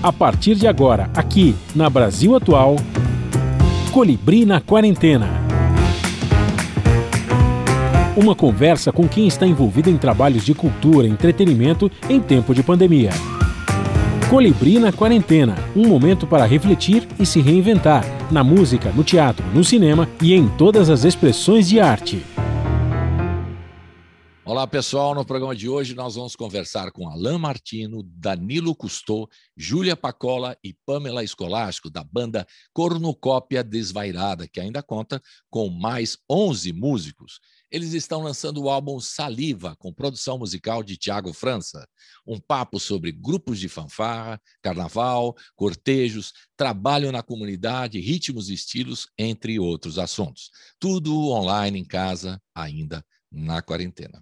A partir de agora, aqui na Brasil Atual, Colibri na Quarentena. Uma conversa com quem está envolvido em trabalhos de cultura e entretenimento em tempo de pandemia. Colibri na Quarentena, um momento para refletir e se reinventar, na música, no teatro, no cinema e em todas as expressões de arte. Olá, pessoal. No programa de hoje nós vamos conversar com Alan Martino, Danilo Cousteau, Júlia Pacola e Pamela Escolástico, da banda Cornucópia Desvairada, que ainda conta com mais 11 músicos. Eles estão lançando o álbum Saliva, com produção musical de Thiago França. Um papo sobre grupos de fanfarra, carnaval, cortejos, trabalho na comunidade, ritmos e estilos, entre outros assuntos. Tudo online em casa, ainda na quarentena.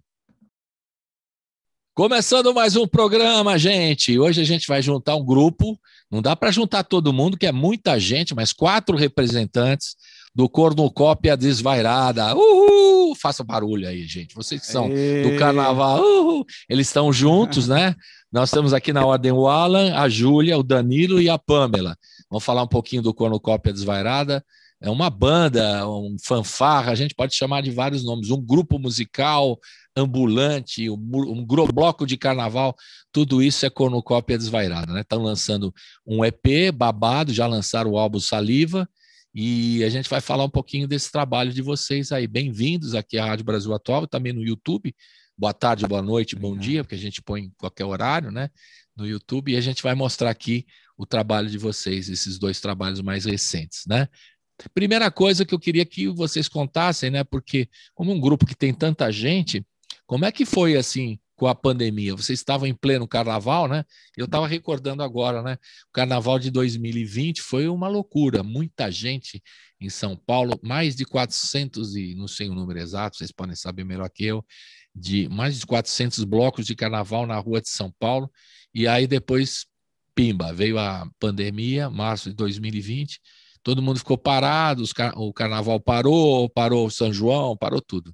Começando mais um programa, gente. Hoje a gente vai juntar um grupo. Não dá para juntar todo mundo, que é muita gente, mas 4 representantes do Cornucópia Desvairada. Uhul! Faça barulho aí, gente. Vocês que são do carnaval, uhul! Eles estão juntos, né? Nós temos aqui na ordem o Alan, a Júlia, o Danilo e a Pamela. Vamos falar um pouquinho do Cornucópia Desvairada. É uma banda, um fanfarra, a gente pode chamar de vários nomes, um grupo musical ambulante, um bloco de carnaval, tudo isso é Cornucópia Desvairada, né? Estão lançando um EP babado, já lançaram o álbum Saliva, e a gente vai falar um pouquinho desse trabalho de vocês aí. Bem-vindos aqui à Rádio Brasil Atual, também no YouTube. Boa tarde, boa noite, bom dia, porque a gente põe em qualquer horário, né? No YouTube, e a gente vai mostrar aqui o trabalho de vocês, esses 2 trabalhos mais recentes, né? Primeira coisa que eu queria que vocês contassem, né? Porque como um grupo que tem tanta gente, como é que foi assim com a pandemia? Vocês estavam em pleno carnaval, né? Eu estava recordando agora, né? O carnaval de 2020 foi uma loucura, muita gente em São Paulo, mais de 400 e não sei o número exato, vocês podem saber melhor que eu, de mais de 400 blocos de carnaval na rua de São Paulo. E aí depois, pimba, veio a pandemia, março de 2020. Todo mundo ficou parado, o carnaval parou o São João, parou tudo.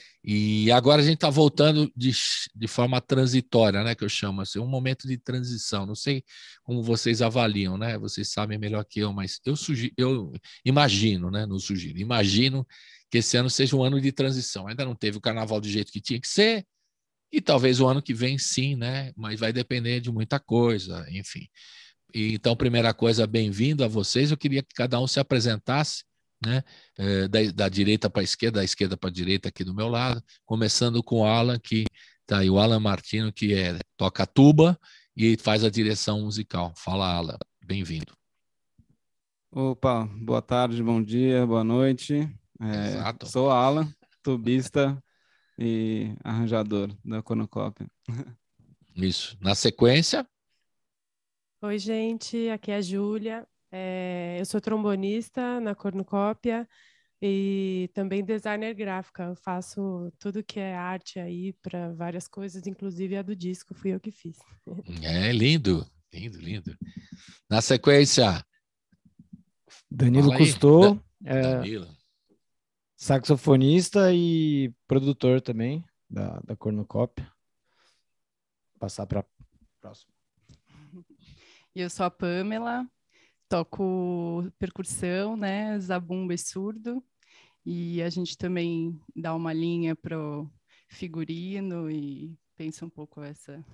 E agora a gente está voltando de forma transitória, né, que eu chamo assim, um momento de transição. Não sei como vocês avaliam, né? Vocês sabem melhor que eu, mas eu imagino, né? Não sugiro, imagino que esse ano seja um ano de transição. Ainda não teve o carnaval do jeito que tinha que ser, e talvez o ano que vem sim, né? Mas vai depender de muita coisa, enfim. Então, primeira coisa, bem-vindo a vocês. Eu queria que cada um se apresentasse, né? Da direita para a esquerda, da esquerda para a direita aqui do meu lado, começando com o Alan, que tá aí, o Alan Martino, que toca tuba e faz a direção musical. Fala, Alan, bem-vindo. Opa, boa tarde, bom dia, boa noite. Exato. Sou Alan, tubista e arranjador da Cornucópia. Isso. Na sequência... Oi, gente, aqui é a Júlia. Eu sou trombonista na Cornucópia e também designer gráfica. Eu faço tudo que é arte aí para várias coisas, inclusive a do disco, fui eu que fiz. Lindo, lindo, lindo. Na sequência... Danilo Cousteau, Danilo. Saxofonista e produtor também da Cornucópia. Vou passar para próximo. Eu sou a Pamela, toco percussão, né, zabumba e surdo, e a gente também dá uma linha pro figurino e pensa um pouco essa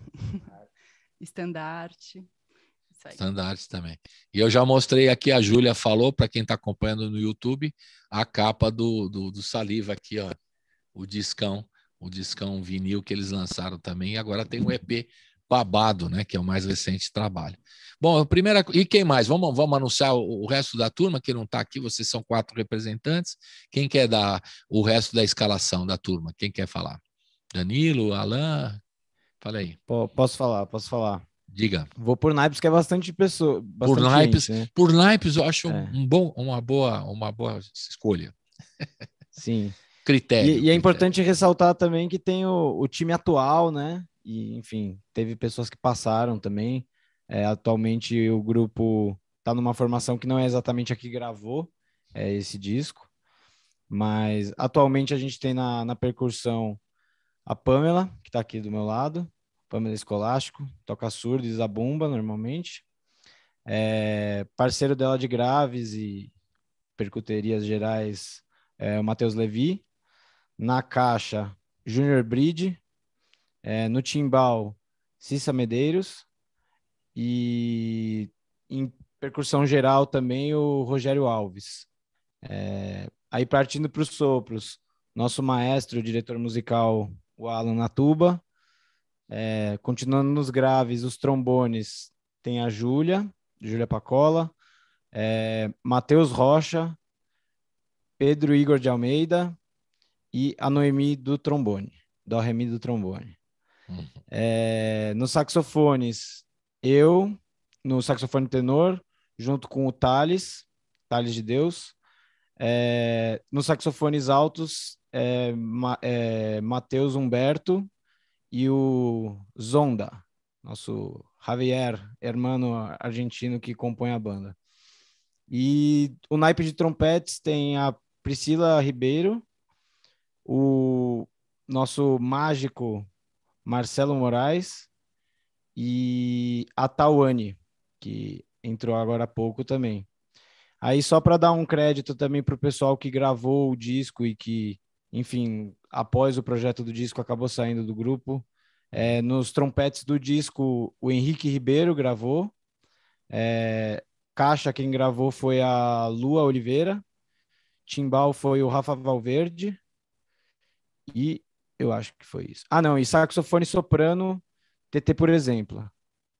estandarte. Estandarte também. E eu já mostrei aqui, a Júlia falou, para quem está acompanhando no YouTube, a capa do Saliva aqui, ó, o discão vinil que eles lançaram também, e agora tem um EP babado, né, que é o mais recente trabalho. Bom, e quem mais? Vamos anunciar o resto da turma, que não está aqui, vocês são 4 representantes. Quem quer dar o resto da escalação da turma? Quem quer falar? Danilo, Alan? Fala aí. Posso falar. Diga. Vou por naipes, que é bastante pessoa. Por naipes, gente, né? Por naipes eu acho uma boa escolha. Sim. Critério. E é importante ressaltar também que tem o time atual, né? E, enfim, teve pessoas que passaram também. Atualmente o grupo está numa formação que não é exatamente a que gravou esse disco, mas atualmente a gente tem na percussão a Pamela, que está aqui do meu lado, Pamela Escolástico, toca surdo e zabumba normalmente. Parceiro dela de graves e percuterias gerais, o Matheus Levi. Na caixa, Júnior Bride. No timbal, Cissa Medeiros. E em percussão geral também o Rogério Alves. Aí partindo para os sopros, nosso maestro, diretor musical, o Alan na tuba. Continuando nos graves, os trombones, tem a Júlia Pacola, Matheus Rocha, Pedro Igor de Almeida e a Noemi do trombone, Dó Remi do trombone. Nos saxofones, eu, no saxofone tenor, junto com o Thales de Deus. Nos saxofones altos, Matheus Humberto e o Zonda, nosso Javier, hermano argentino que compõe a banda. E o naipe de trompetes tem a Priscila Ribeiro, o nosso mágico Marcelo Moraes e a Tawane, que entrou agora há pouco também. Aí só para dar um crédito também para o pessoal que gravou o disco e que, enfim, após o projeto do disco acabou saindo do grupo. Nos trompetes do disco, o Henrique Ribeiro gravou. Caixa, quem gravou foi a Lua Oliveira. Timbal foi o Rafa Valverde. E eu acho que foi isso. Ah, não, e saxofone soprano, TT, por exemplo.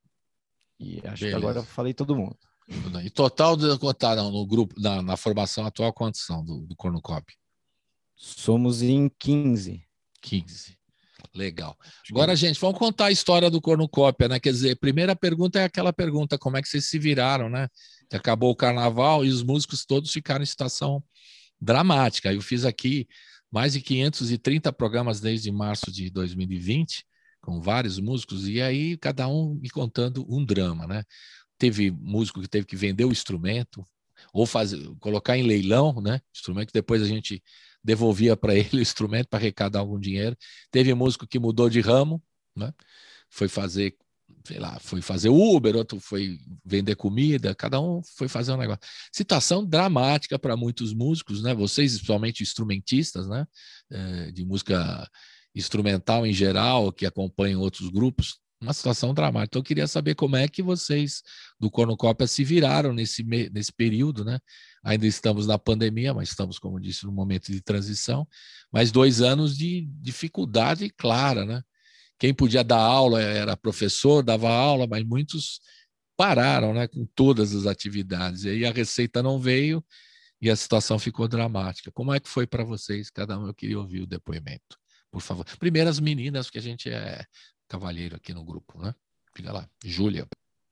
E acho que agora eu falei todo mundo. E total no grupo, na formação atual, quantos são do Cornucópia? Somos em 15. 15. Legal. Agora, gente, vamos contar a história do Cornucópia, né? Quer dizer, a primeira pergunta é aquela pergunta, como é que vocês se viraram, né? Acabou o carnaval e os músicos todos ficaram em situação dramática. Eu fiz aqui mais de 530 programas desde março de 2020, com vários músicos, e aí cada um me contando um drama, né? Teve músico que teve que vender o instrumento, ou colocar em leilão, né? Instrumento que depois a gente devolvia para ele o instrumento para arrecadar algum dinheiro. Teve músico que mudou de ramo, né? Foi fazer, sei lá, foi fazer Uber, outro foi vender comida, cada um foi fazer um negócio. Situação dramática para muitos músicos, né? Vocês, principalmente instrumentistas, né? De música instrumental em geral, que acompanham outros grupos, uma situação dramática. Então, eu queria saber como é que vocês do Cornucópia se viraram nesse período, né? Ainda estamos na pandemia, mas estamos, como disse, num momento de transição, mas 2 anos de dificuldade clara, né? Quem podia dar aula era professor, dava aula, mas muitos pararam, né, com todas as atividades. E aí a receita não veio e a situação ficou dramática. Como é que foi para vocês? Cada um, eu queria ouvir o depoimento, por favor. Primeiro as meninas, porque a gente é cavalheiro aqui no grupo, né? Fica lá. Júlia.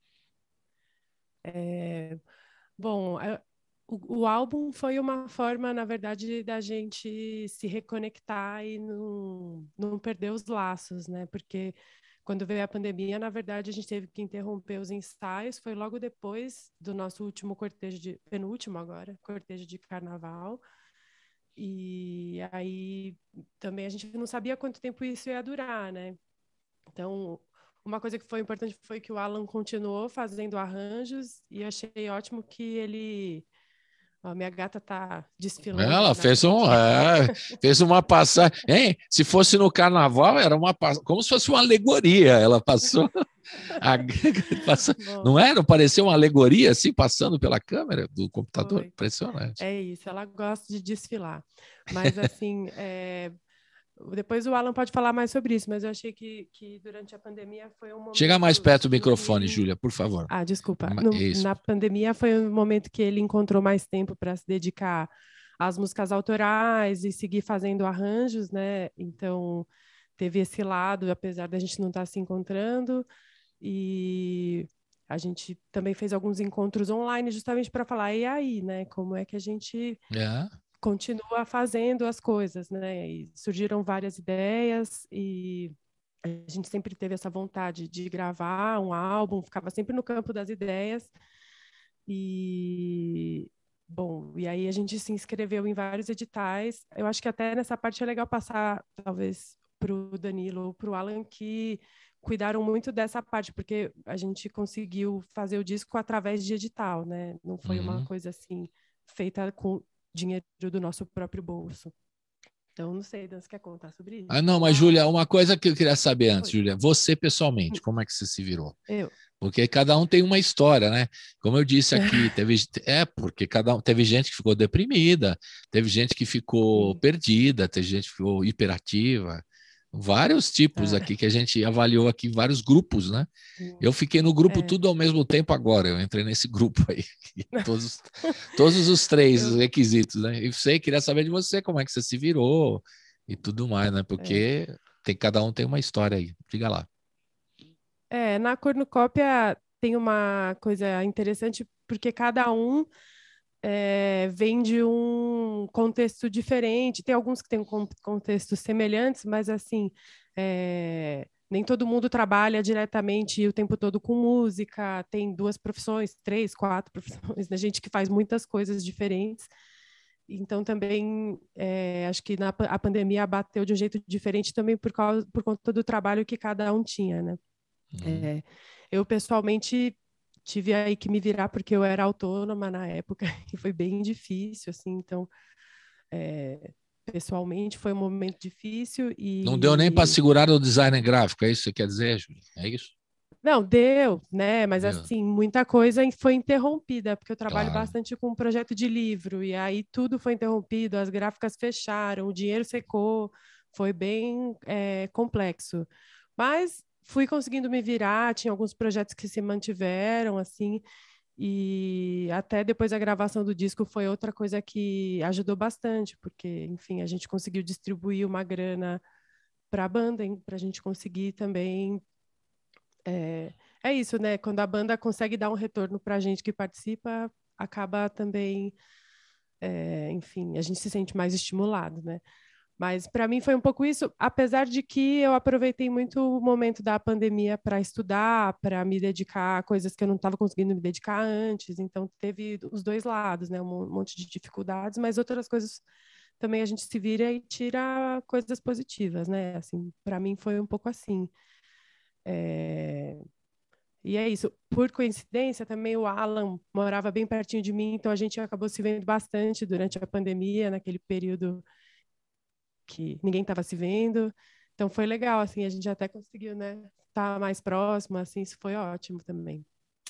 Bom, o álbum foi uma forma, na verdade, da gente se reconectar e não perder os laços, né? Porque quando veio a pandemia, na verdade, a gente teve que interromper os ensaios. Foi logo depois do nosso último cortejo penúltimo agora, cortejo de carnaval. E aí também a gente não sabia quanto tempo isso ia durar, né? Então, uma coisa que foi importante foi que o Alan continuou fazendo arranjos e achei ótimo que ele... Ó, minha gata tá desfilando. Ela fez uma passagem. Hein? Se fosse no carnaval, era como se fosse uma alegoria. Ela passou. Não era? Parecia uma alegoria assim, passando pela câmera do computador. Foi. Impressionante. É isso, ela gosta de desfilar. Mas, assim, depois o Alan pode falar mais sobre isso, mas eu achei que durante a pandemia foi um momento... Chega mais perto do microfone, Júlia, por favor. Ah, desculpa. Isso. Na pandemia foi um momento que ele encontrou mais tempo para se dedicar às músicas autorais e seguir fazendo arranjos, né? Então, teve esse lado, apesar da gente não estar se encontrando. E a gente também fez alguns encontros online justamente para falar, e aí, né? Como é que a gente... continua fazendo as coisas, né? E surgiram várias ideias e a gente sempre teve essa vontade de gravar um álbum, ficava sempre no campo das ideias. E, bom, e aí a gente se inscreveu em vários editais. Eu acho que até nessa parte é legal passar, talvez, para o Danilo ou para o Alan, que cuidaram muito dessa parte, porque a gente conseguiu fazer o disco através de edital, né? Não foi uma coisa assim feita com dinheiro do nosso próprio bolso. Então, não sei, Dan, você quer contar sobre isso? Não, mas Júlia, uma coisa que eu queria saber antes, Oi. Júlia, você pessoalmente, como é que você se virou? Eu. Porque cada um tem uma história, né? Como eu disse aqui, porque teve gente que ficou deprimida, teve gente que ficou perdida, teve gente que ficou hiperativa, vários tipos aqui que a gente avaliou aqui, vários grupos, né? Eu fiquei no grupo tudo ao mesmo tempo agora, eu entrei nesse grupo aí, todos os três requisitos, né? E você, queria saber de você, como é que você se virou e tudo mais, né? Porque cada um tem uma história aí, diga lá. Na cornucópia tem uma coisa interessante, porque cada um vem de um contexto diferente. Tem alguns que têm contextos semelhantes, mas assim, nem todo mundo trabalha diretamente o tempo todo com música. Tem 2 profissões, 3, 4 profissões, né? Gente que faz muitas coisas diferentes. Então, também, acho que a pandemia bateu de um jeito diferente também por conta do trabalho que cada um tinha, né? Eu, pessoalmente, tive aí que me virar porque eu era autônoma na época e foi bem difícil, assim. Então, pessoalmente, foi um momento difícil e... Não deu nem para segurar o design gráfico, é isso que você quer dizer, Júlia? É isso? Não, deu, né? Mas, assim, muita coisa foi interrompida, porque eu trabalho Claro. bastante com um projeto de livro, e aí tudo foi interrompido, as gráficas fecharam, o dinheiro secou, foi bem complexo. Mas fui conseguindo me virar, tinha alguns projetos que se mantiveram, assim, e até depois da gravação do disco foi outra coisa que ajudou bastante, porque, enfim, a gente conseguiu distribuir uma grana para a banda, para a gente conseguir também. É isso, né? Quando a banda consegue dar um retorno para a gente que participa, acaba também, enfim, a gente se sente mais estimulado, né? Mas para mim foi um pouco isso, apesar de que eu aproveitei muito o momento da pandemia para estudar, para me dedicar a coisas que eu não estava conseguindo me dedicar antes. Então teve os 2 lados, né? Um monte de dificuldades, mas outras coisas também a gente se vira e tira coisas positivas, né? Assim, para mim foi um pouco assim. E é isso. Por coincidência, também o Alan morava bem pertinho de mim, então a gente acabou se vendo bastante durante a pandemia, naquele período que ninguém estava se vendo. Então foi legal, assim, a gente até conseguiu, né, estar mais próximo, assim, isso foi ótimo também.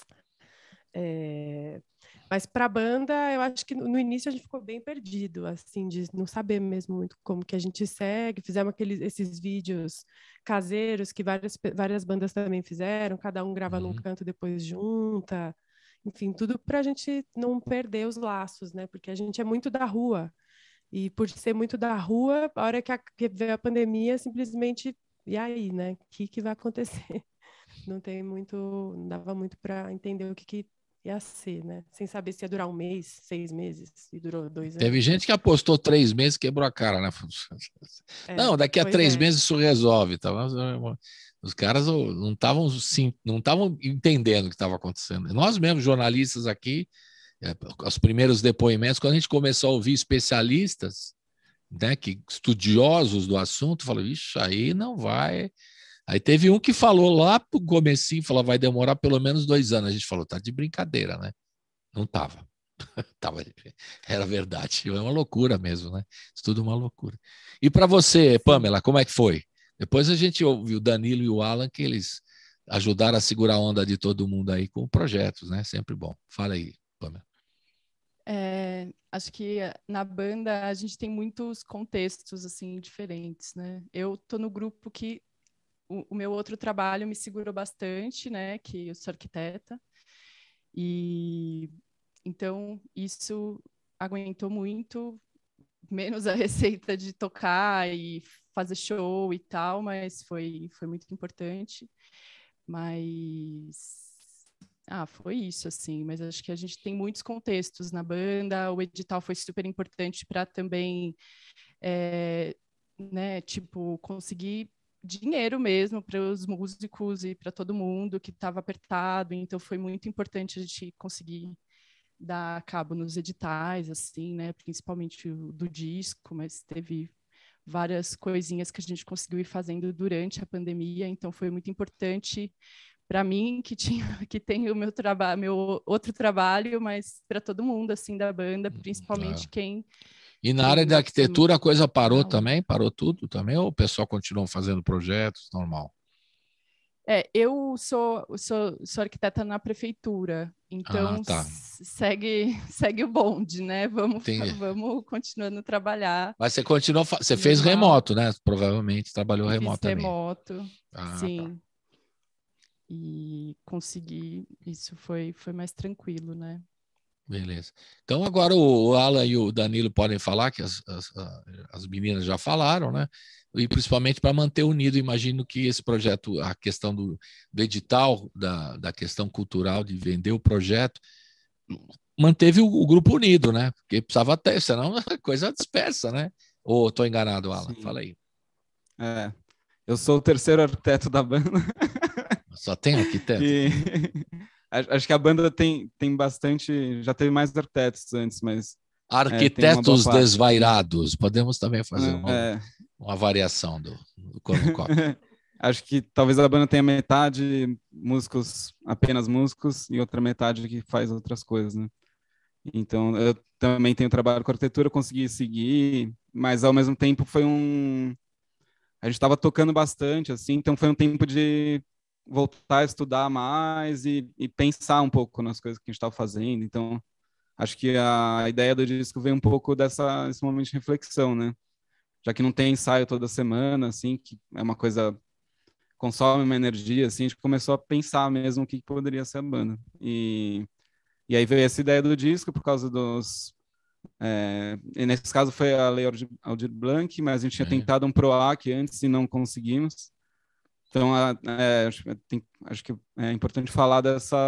Mas para a banda, eu acho que no início a gente ficou bem perdido, assim, de não saber mesmo muito como que a gente segue. Fizemos esses vídeos caseiros que várias bandas também fizeram, cada um grava num canto, depois junta. Enfim, tudo para a gente não perder os laços, né? Porque a gente é muito da rua. E por ser muito da rua, a hora que veio a pandemia, simplesmente, e aí, né? O que vai acontecer? Não dava muito para entender o que ia ser, né? Sem saber se ia durar 1 mês, 6 meses, e durou 2 anos. Teve gente que apostou 3 meses e quebrou a cara, né? Não, daqui a 3 meses isso resolve. Tá? Os caras não estavam entendendo o que estava acontecendo. Nós mesmos, jornalistas aqui, os primeiros depoimentos, quando a gente começou a ouvir especialistas, né, estudiosos do assunto, falou, isso aí não vai. Aí teve um que falou lá pro comecinho, falou, vai demorar pelo menos 2 anos. A gente falou, tá de brincadeira, né? Não tava. Era verdade. É uma loucura mesmo, né? Isso tudo é uma loucura. E para você, Pamela, como é que foi? Depois a gente ouviu o Danilo e o Alan, que eles ajudaram a segurar a onda de todo mundo aí com projetos, né? Sempre bom. Fala aí, Pamela. Acho que na banda a gente tem muitos contextos assim diferentes, né? Eu tô no grupo que o meu outro trabalho me segurou bastante, né? Que eu sou arquiteta e então isso aguentou muito, menos a receita de tocar e fazer show e tal, mas foi muito importante. Mas foi isso, assim, mas acho que a gente tem muitos contextos na banda, o edital foi super importante para também, né, tipo, conseguir dinheiro mesmo para os músicos e para todo mundo que estava apertado, então foi muito importante a gente conseguir dar cabo nos editais, assim, né, principalmente o do disco, mas teve várias coisinhas que a gente conseguiu ir fazendo durante a pandemia, então foi muito importante para mim que tem o meu trabalho, meu outro trabalho, mas para todo mundo assim da banda, principalmente quem. E na área de arquitetura a coisa parou Não. também? Parou tudo também? Ou o pessoal continuou fazendo projetos normal? Eu sou arquiteta na prefeitura, então Tá. segue o bonde, né? Vamos continuando a trabalhar. Mas você continuou, você normal. fez remoto, né? Provavelmente trabalhou remoto também. Remoto, sim. Tá. E consegui, isso foi mais tranquilo, né? Beleza. Então agora o Alan e o Danilo podem falar, que as meninas já falaram, né? E principalmente para manter unido, imagino que esse projeto, a questão do edital, da questão cultural, de vender o projeto, manteve o grupo unido, né? Porque precisava ter, senão a coisa dispersa, né? Ou estou enganado, Alan? Sim. Fala aí. Eu sou o terceiro arquiteto da banda. Só tem arquiteto? E acho que a banda tem bastante, já teve mais arquitetos antes, mas Arquitetos desvairados. Podemos também fazer uma variação do Cornucópia. Acho que talvez a banda tenha metade músicos, apenas músicos, e outra metade que faz outras coisas, né? Então, eu também tenho trabalho com arquitetura, consegui seguir, mas ao mesmo tempo a gente estava tocando bastante, assim, então foi um tempo de voltar a estudar mais e pensar um pouco nas coisas que a gente estava fazendo. Então, acho que a ideia do disco veio um pouco desse momento de reflexão, né? Já que não tem ensaio toda semana, assim, que é uma coisa consome uma energia, assim, a gente começou a pensar mesmo o que poderia ser a banda. E aí veio essa ideia do disco por causa dos... e nesse caso foi a Lei Aldir Blanc, mas a gente tinha tentado um PROAC antes e não conseguimos. Então, acho que é importante falar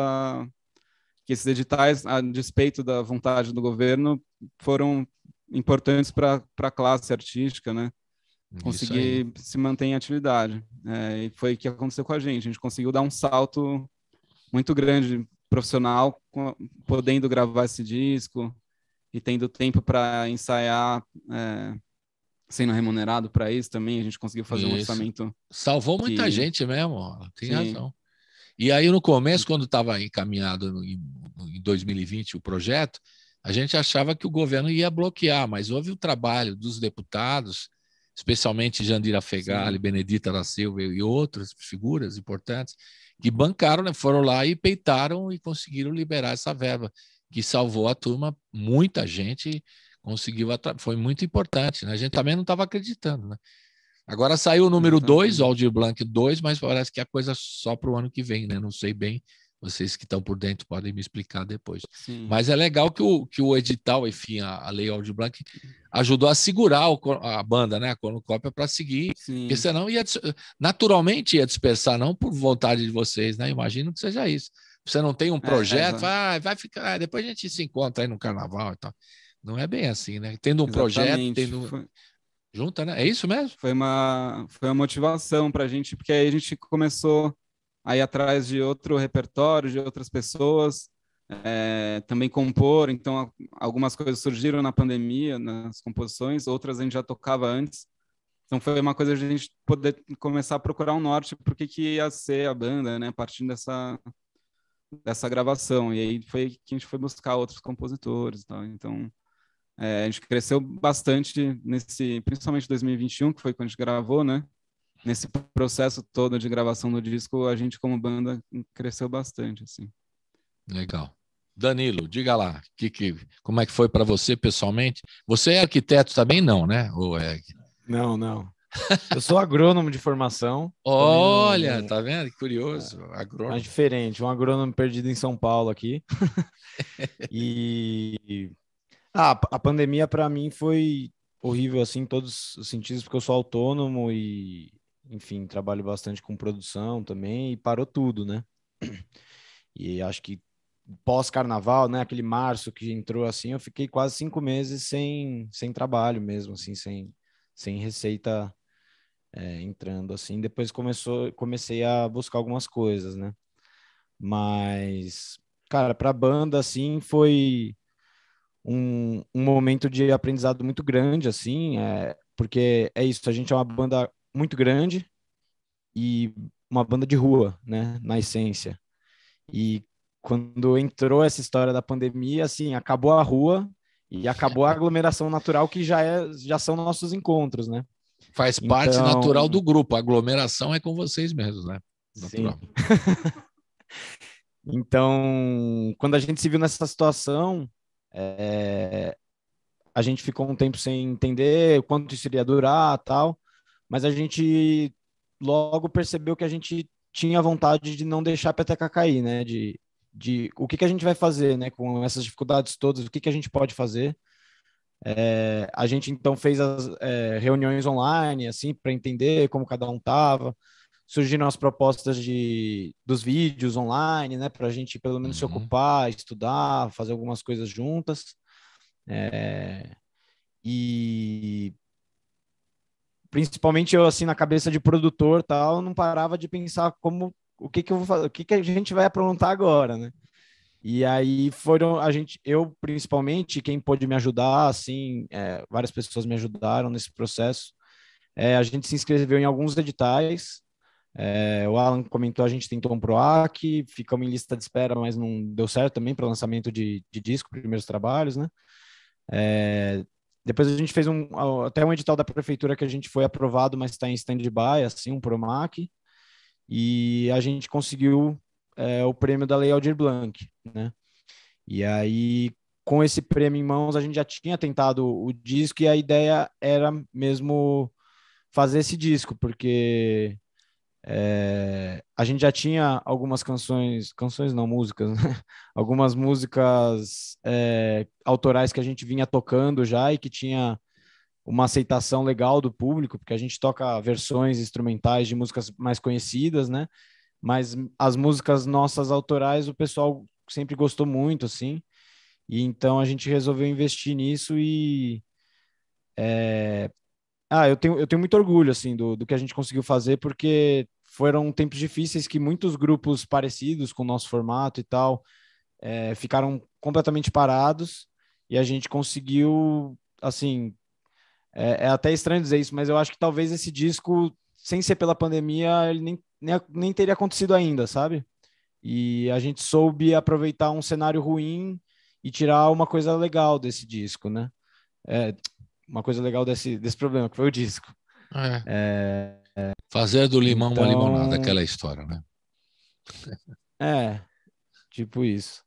que esses editais, a despeito da vontade do governo, foram importantes para a classe artística, né? Conseguir se manter em atividade. E foi o que aconteceu com a gente conseguiu dar um salto muito grande profissional, podendo gravar esse disco e tendo tempo para ensaiar, sendo remunerado para isso também. A gente conseguiu fazer um orçamento. Salvou muita gente mesmo, tem razão. E aí, no começo, quando estava encaminhado em 2020 o projeto, a gente achava que o governo ia bloquear, mas houve o trabalho dos deputados, especialmente Jandira Fegali, Benedita da Silva e outras figuras importantes, que bancaram, né, foram lá e peitaram e conseguiram liberar essa verba, que salvou a turma, muita gente conseguiu, foi muito importante, né? A gente também não estava acreditando, né? Agora saiu o número 2, o Aldir Blanc 2, mas parece que a coisa só para o ano que vem, né? Não sei bem, vocês que estão por dentro podem me explicar depois. Sim. Mas é legal que o edital, enfim, a Lei Aldir Blanc ajudou a segurar a banda, né? A Cornucópia, para seguir, porque senão naturalmente ia dispersar, não por vontade de vocês, né? Imagino que seja isso. Você não tem um projeto, vai ficar, depois a gente se encontra aí no carnaval e tal. Não é bem assim, né? Tendo um projeto, junta, né? É isso mesmo? Foi uma motivação para a gente, porque aí a gente começou a ir atrás de outro repertório, de outras pessoas, também compor. Então, algumas coisas surgiram na pandemia, nas composições, outras a gente já tocava antes. Então, foi uma coisa de a gente poder começar a procurar um norte para o que ia ser a banda, né? Partindo dessa gravação. E aí foi que a gente foi buscar outros compositores e tal. Então, a gente cresceu bastante principalmente 2021, que foi quando a gente gravou, né? Nesse processo todo de gravação do disco, a gente como banda cresceu bastante, assim. Legal. Danilo, diga lá, como é que foi para você pessoalmente? Você é arquiteto também, não, né? Ou é... Não. Eu sou agrônomo de formação. Olha, tá vendo? Que curioso. Agrônomo. É diferente, um agrônomo perdido em São Paulo aqui. A pandemia para mim foi horrível assim em todos os sentidos, porque eu sou autônomo e, enfim, trabalho bastante com produção também e parou tudo, né? E acho que pós-carnaval, né, aquele março que entrou assim, eu fiquei quase 5 meses sem trabalho mesmo, assim, sem receita entrando assim. Depois comecei a buscar algumas coisas, né? Mas, cara, para a banda assim foi um momento de aprendizado muito grande, assim, porque é isso, a gente é uma banda muito grande e uma banda de rua, né, na essência. E quando entrou essa história da pandemia, assim, acabou a rua e acabou a aglomeração natural que já são nossos encontros, né? Faz parte Então, natural do grupo. A aglomeração é com vocês mesmos, né? sim. Natural. Então, quando a gente se viu nessa situação, a gente ficou um tempo sem entender quanto isso iria durar, tal, mas a gente logo percebeu que a gente tinha vontade de não deixar a peteca cair, né? De o que que a gente vai fazer, né? Com essas dificuldades todas, o que que a gente pode fazer? A gente então fez as reuniões online, assim, para entender como cada um estava. Surgiram as propostas dos vídeos online, né? Para a gente pelo menos se ocupar, estudar, fazer algumas coisas juntas. E principalmente eu, assim, na cabeça de produtor, tal, não parava de pensar o que que eu vou fazer, o que que a gente vai aprontar agora, né? E aí eu principalmente, quem pôde me ajudar, assim, várias pessoas me ajudaram nesse processo. A gente se inscreveu em alguns editais. O Alan comentou, a gente tentou um PROAC, ficamos em lista de espera, mas não deu certo também para lançamento de disco, primeiros trabalhos, né? Depois a gente fez até um edital da prefeitura que a gente foi aprovado, mas está em stand-by, assim, um PROMAC, e a gente conseguiu o prêmio da Lei Aldir Blanc, né? E aí, com esse prêmio em mãos, a gente já tinha tentado o disco e a ideia era mesmo fazer esse disco, porque a gente já tinha algumas canções não, músicas, né? Algumas músicas autorais que a gente vinha tocando já e que tinha uma aceitação legal do público, porque a gente toca versões instrumentais de músicas mais conhecidas, né? Mas as músicas nossas autorais o pessoal sempre gostou muito, assim, e então a gente resolveu investir nisso e eu tenho muito orgulho, assim, do que a gente conseguiu fazer, porque foram tempos difíceis que muitos grupos parecidos com o nosso formato e tal ficaram completamente parados e a gente conseguiu, assim, é até estranho dizer isso, mas eu acho que talvez esse disco, sem ser pela pandemia, ele nem teria acontecido ainda, sabe? E a gente soube aproveitar um cenário ruim e tirar uma coisa legal desse disco, né? Uma coisa legal desse problema, que foi o disco. Fazer do limão uma limonada, Então, aquela história, né? tipo isso.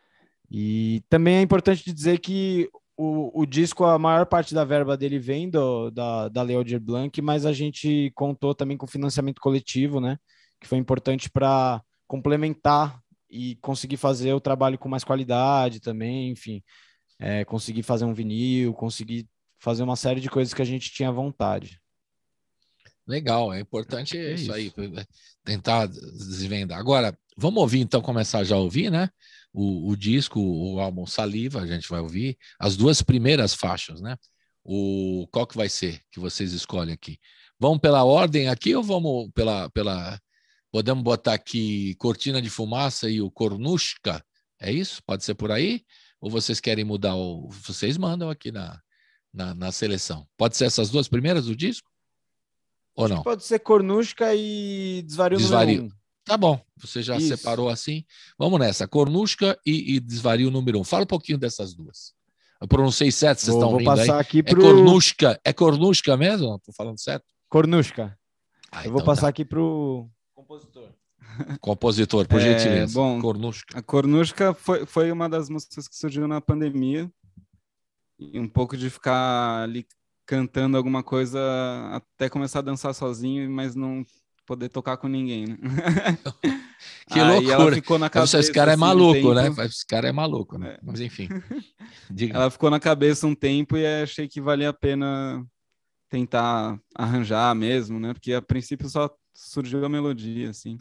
E também é importante dizer que o disco, a maior parte da verba dele vem da Lei Aldir Blanc, mas a gente contou também com financiamento coletivo, né? Que foi importante para complementar e conseguir fazer o trabalho com mais qualidade também, enfim, conseguir fazer um vinil, conseguir fazer uma série de coisas que a gente tinha vontade. Legal, é importante É isso aí, isso. tentar desvendar. Agora, vamos ouvir então, começar já a ouvir, né? O disco, o álbum Saliva, a gente vai ouvir as duas primeiras faixas, né? Qual que vai ser que vocês escolhem aqui? Vamos pela ordem aqui ou vamos pela... Podemos botar aqui Cortina de Fumaça e o Cornushka? É isso? Pode ser por aí? Ou vocês querem mudar? Vocês mandam aqui na seleção. Pode ser essas duas primeiras do disco? Ou Acho que não? pode ser Cornushka e Desvario número Desvario. 1. Tá bom, você já Isso. separou assim. Vamos nessa, Cornushka e Desvario número 1. Fala um pouquinho dessas duas. Eu pronunciei certo, vocês estão Vou rindo aí. passar aqui É Cornushka mesmo? Estou falando certo? Cornushka. Ah, Eu vou então passar tá. aqui pro compositor. Compositor, por gentileza. Bom, Cornushka. a Cornushka foi uma das músicas que surgiu na pandemia. E um pouco de ficar ali cantando alguma coisa até começar a dançar sozinho, mas não poder tocar com ninguém, né? Que Aí ela loucura. ficou na cabeça Esse cara é assim, maluco, um né? tempo. Esse cara é maluco, né? Mas enfim. Diga. Ela ficou na cabeça um tempo e achei que valia a pena tentar arranjar mesmo, né? Porque a princípio só surgiu a melodia, assim.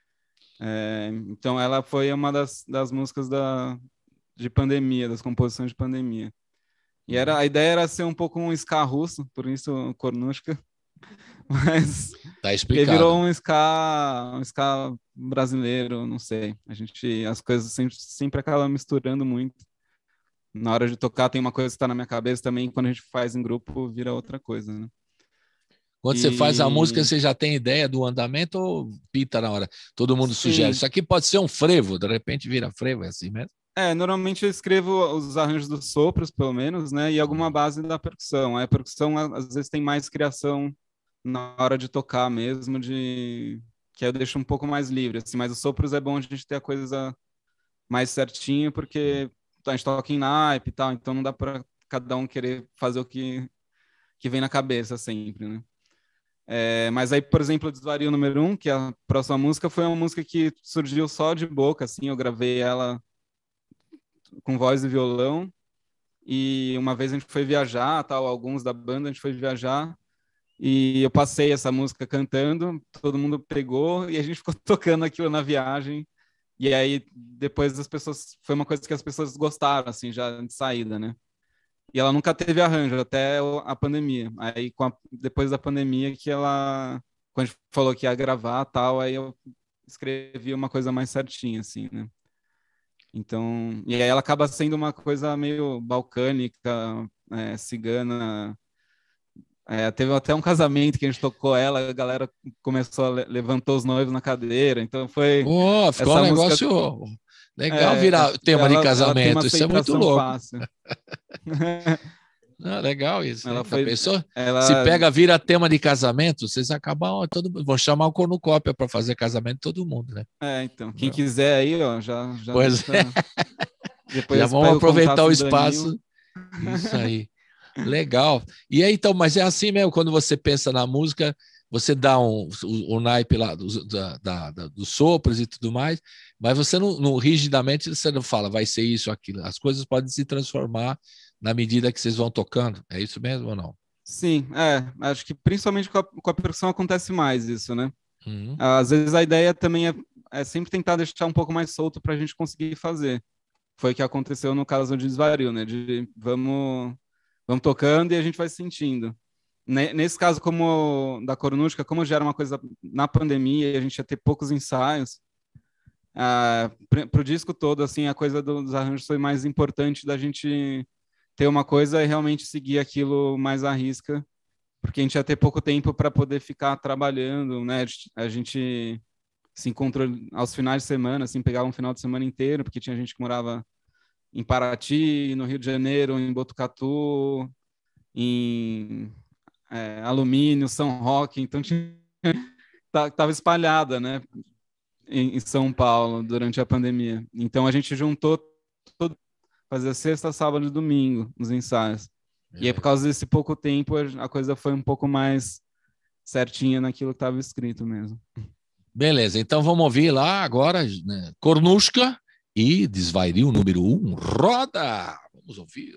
Então ela foi uma das músicas de pandemia, das composições de pandemia. E a ideia era ser um pouco um ska russo, por isso Cornushka, mas Tá porque virou explicado. um ska brasileiro, não sei. As coisas sempre acabam misturando muito. Na hora de tocar tem uma coisa que está na minha cabeça também, quando a gente faz em grupo vira outra coisa, né? Quando você faz a música, você já tem ideia do andamento ou pita na hora? Todo mundo sugere. Isso aqui pode ser um frevo, de repente vira frevo, é assim mesmo? Normalmente eu escrevo os arranjos dos sopros, pelo menos, né? E alguma base da percussão. A percussão, às vezes, tem mais criação na hora de tocar mesmo, que aí eu deixo um pouco mais livre, assim. Mas os sopros é bom a gente ter a coisa mais certinha, porque a gente toca em naipe e tal, então não dá para cada um querer fazer o que vem na cabeça sempre, né? Mas aí, por exemplo, o Desvario número 1, que é a próxima música, foi uma música que surgiu só de boca, assim. Eu gravei ela com voz e violão, e uma vez a gente foi viajar, tal, alguns da banda, a gente foi viajar, e eu passei essa música cantando, todo mundo pegou, e a gente ficou tocando aquilo na viagem, e aí depois foi uma coisa que as pessoas gostaram, assim, já de saída, né? E ela nunca teve arranjo, até a pandemia. Aí, depois da pandemia, quando a gente falou que ia gravar, tal, aí eu escrevi uma coisa mais certinha, assim, né? Então, e aí ela acaba sendo uma coisa meio balcânica, cigana. Teve até um casamento que a gente tocou ela, a galera levantou os noivos na cadeira, então foi... ficou um negócio legal virar tema de casamento, isso é muito louco. Legal isso. Pensou? Se vira tema de casamento, vocês acabam, vão chamar o Cornucópia para fazer casamento todo mundo, né? Então, quem quiser aí, ó, já pois depois já vamos aproveitar o espaço. Isso aí. Legal. E aí, então, mas é assim mesmo, quando você pensa na música, você dá o naipe lá dos sopros e tudo mais, mas você não rigidamente você não fala, vai ser isso, aquilo. As coisas podem se transformar na medida que vocês vão tocando. É isso mesmo ou não? Sim, acho que principalmente com a percussão acontece mais isso, né? Uhum. Às vezes a ideia também é sempre tentar deixar um pouco mais solto para a gente conseguir fazer. Foi o que aconteceu no caso de Desvario, né? De vamos tocando e a gente vai sentindo. Nesse caso, como da Cornústica, como já era uma coisa na pandemia e a gente ia ter poucos ensaios, para o disco todo, assim, a coisa dos arranjos foi mais importante da gente ter uma coisa e realmente seguir aquilo mais à risca, porque a gente ia ter pouco tempo para poder ficar trabalhando, né? A gente se encontrou aos finais de semana, assim, pegava um final de semana inteiro, porque tinha gente que morava em Paraty, no Rio de Janeiro, em Botucatu, em Alumínio, São Roque, então estava espalhada, né, em São Paulo durante a pandemia. Então a gente juntou fazia sexta, sábado e domingo os ensaios. E aí, por causa desse pouco tempo, a coisa foi um pouco mais certinha naquilo que estava escrito mesmo. Beleza, então vamos ouvir lá agora, né, Cornústica e Desvario número 1. Roda! Vamos ouvir.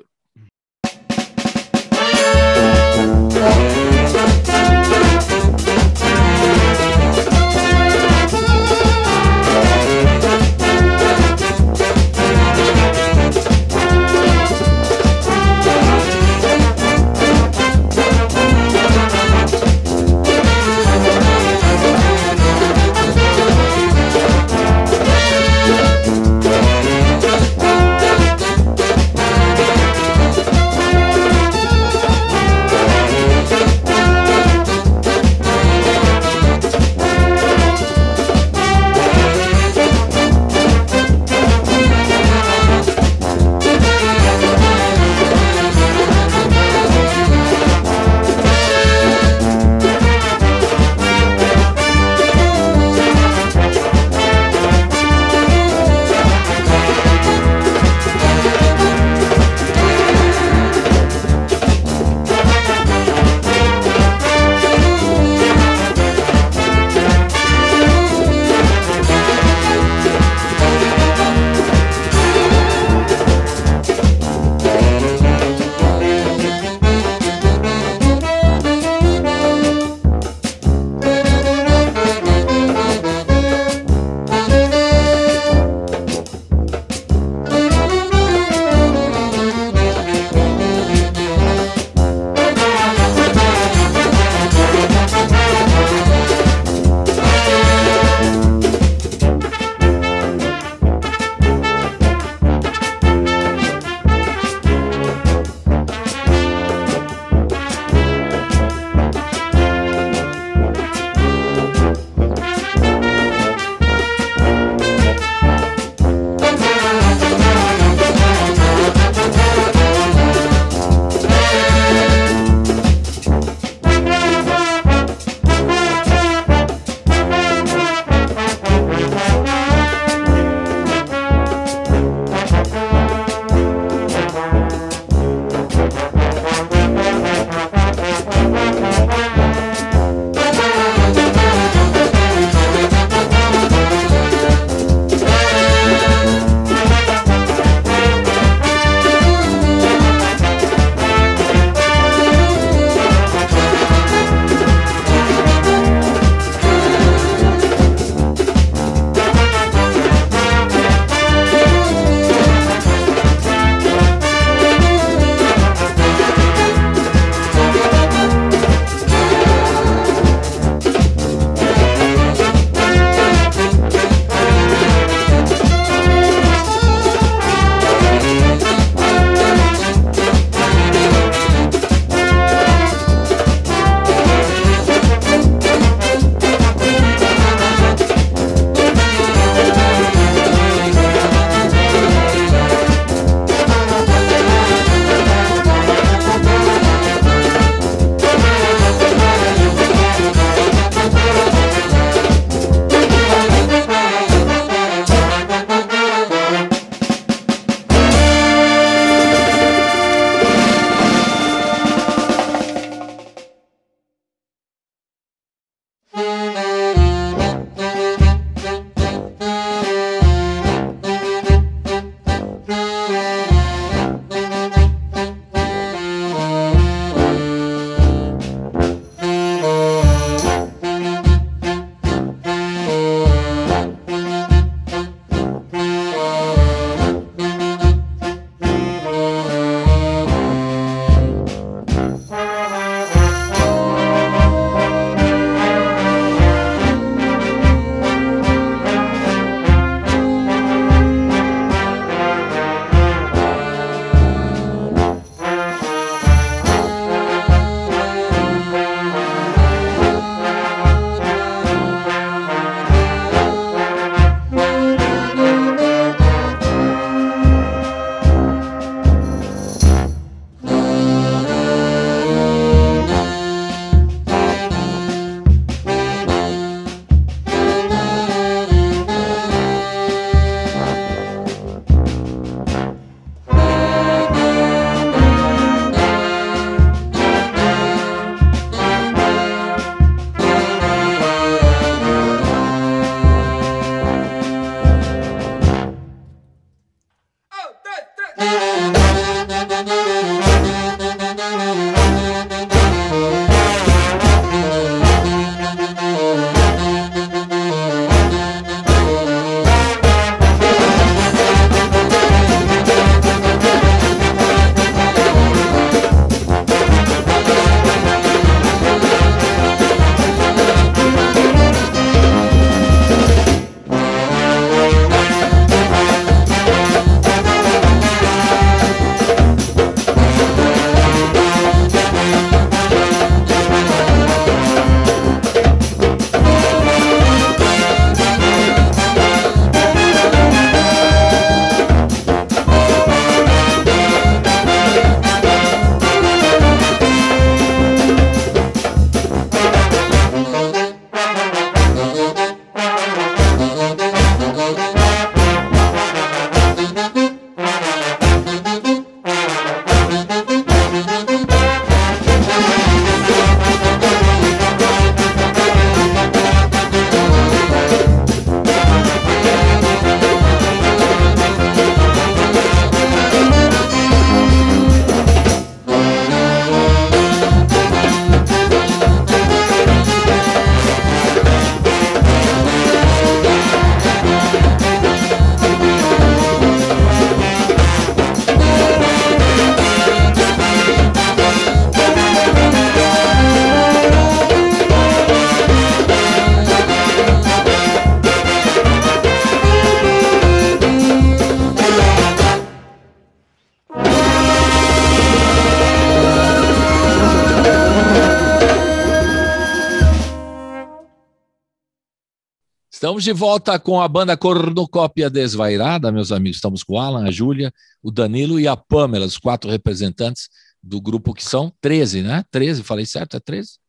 Estamos de volta com a banda Cornucópia Desvairada, meus amigos. Estamos com o Alan, a Júlia, o Danilo e a Pamela, os 4 representantes do grupo, que são 13, né? 13, falei certo? É 13?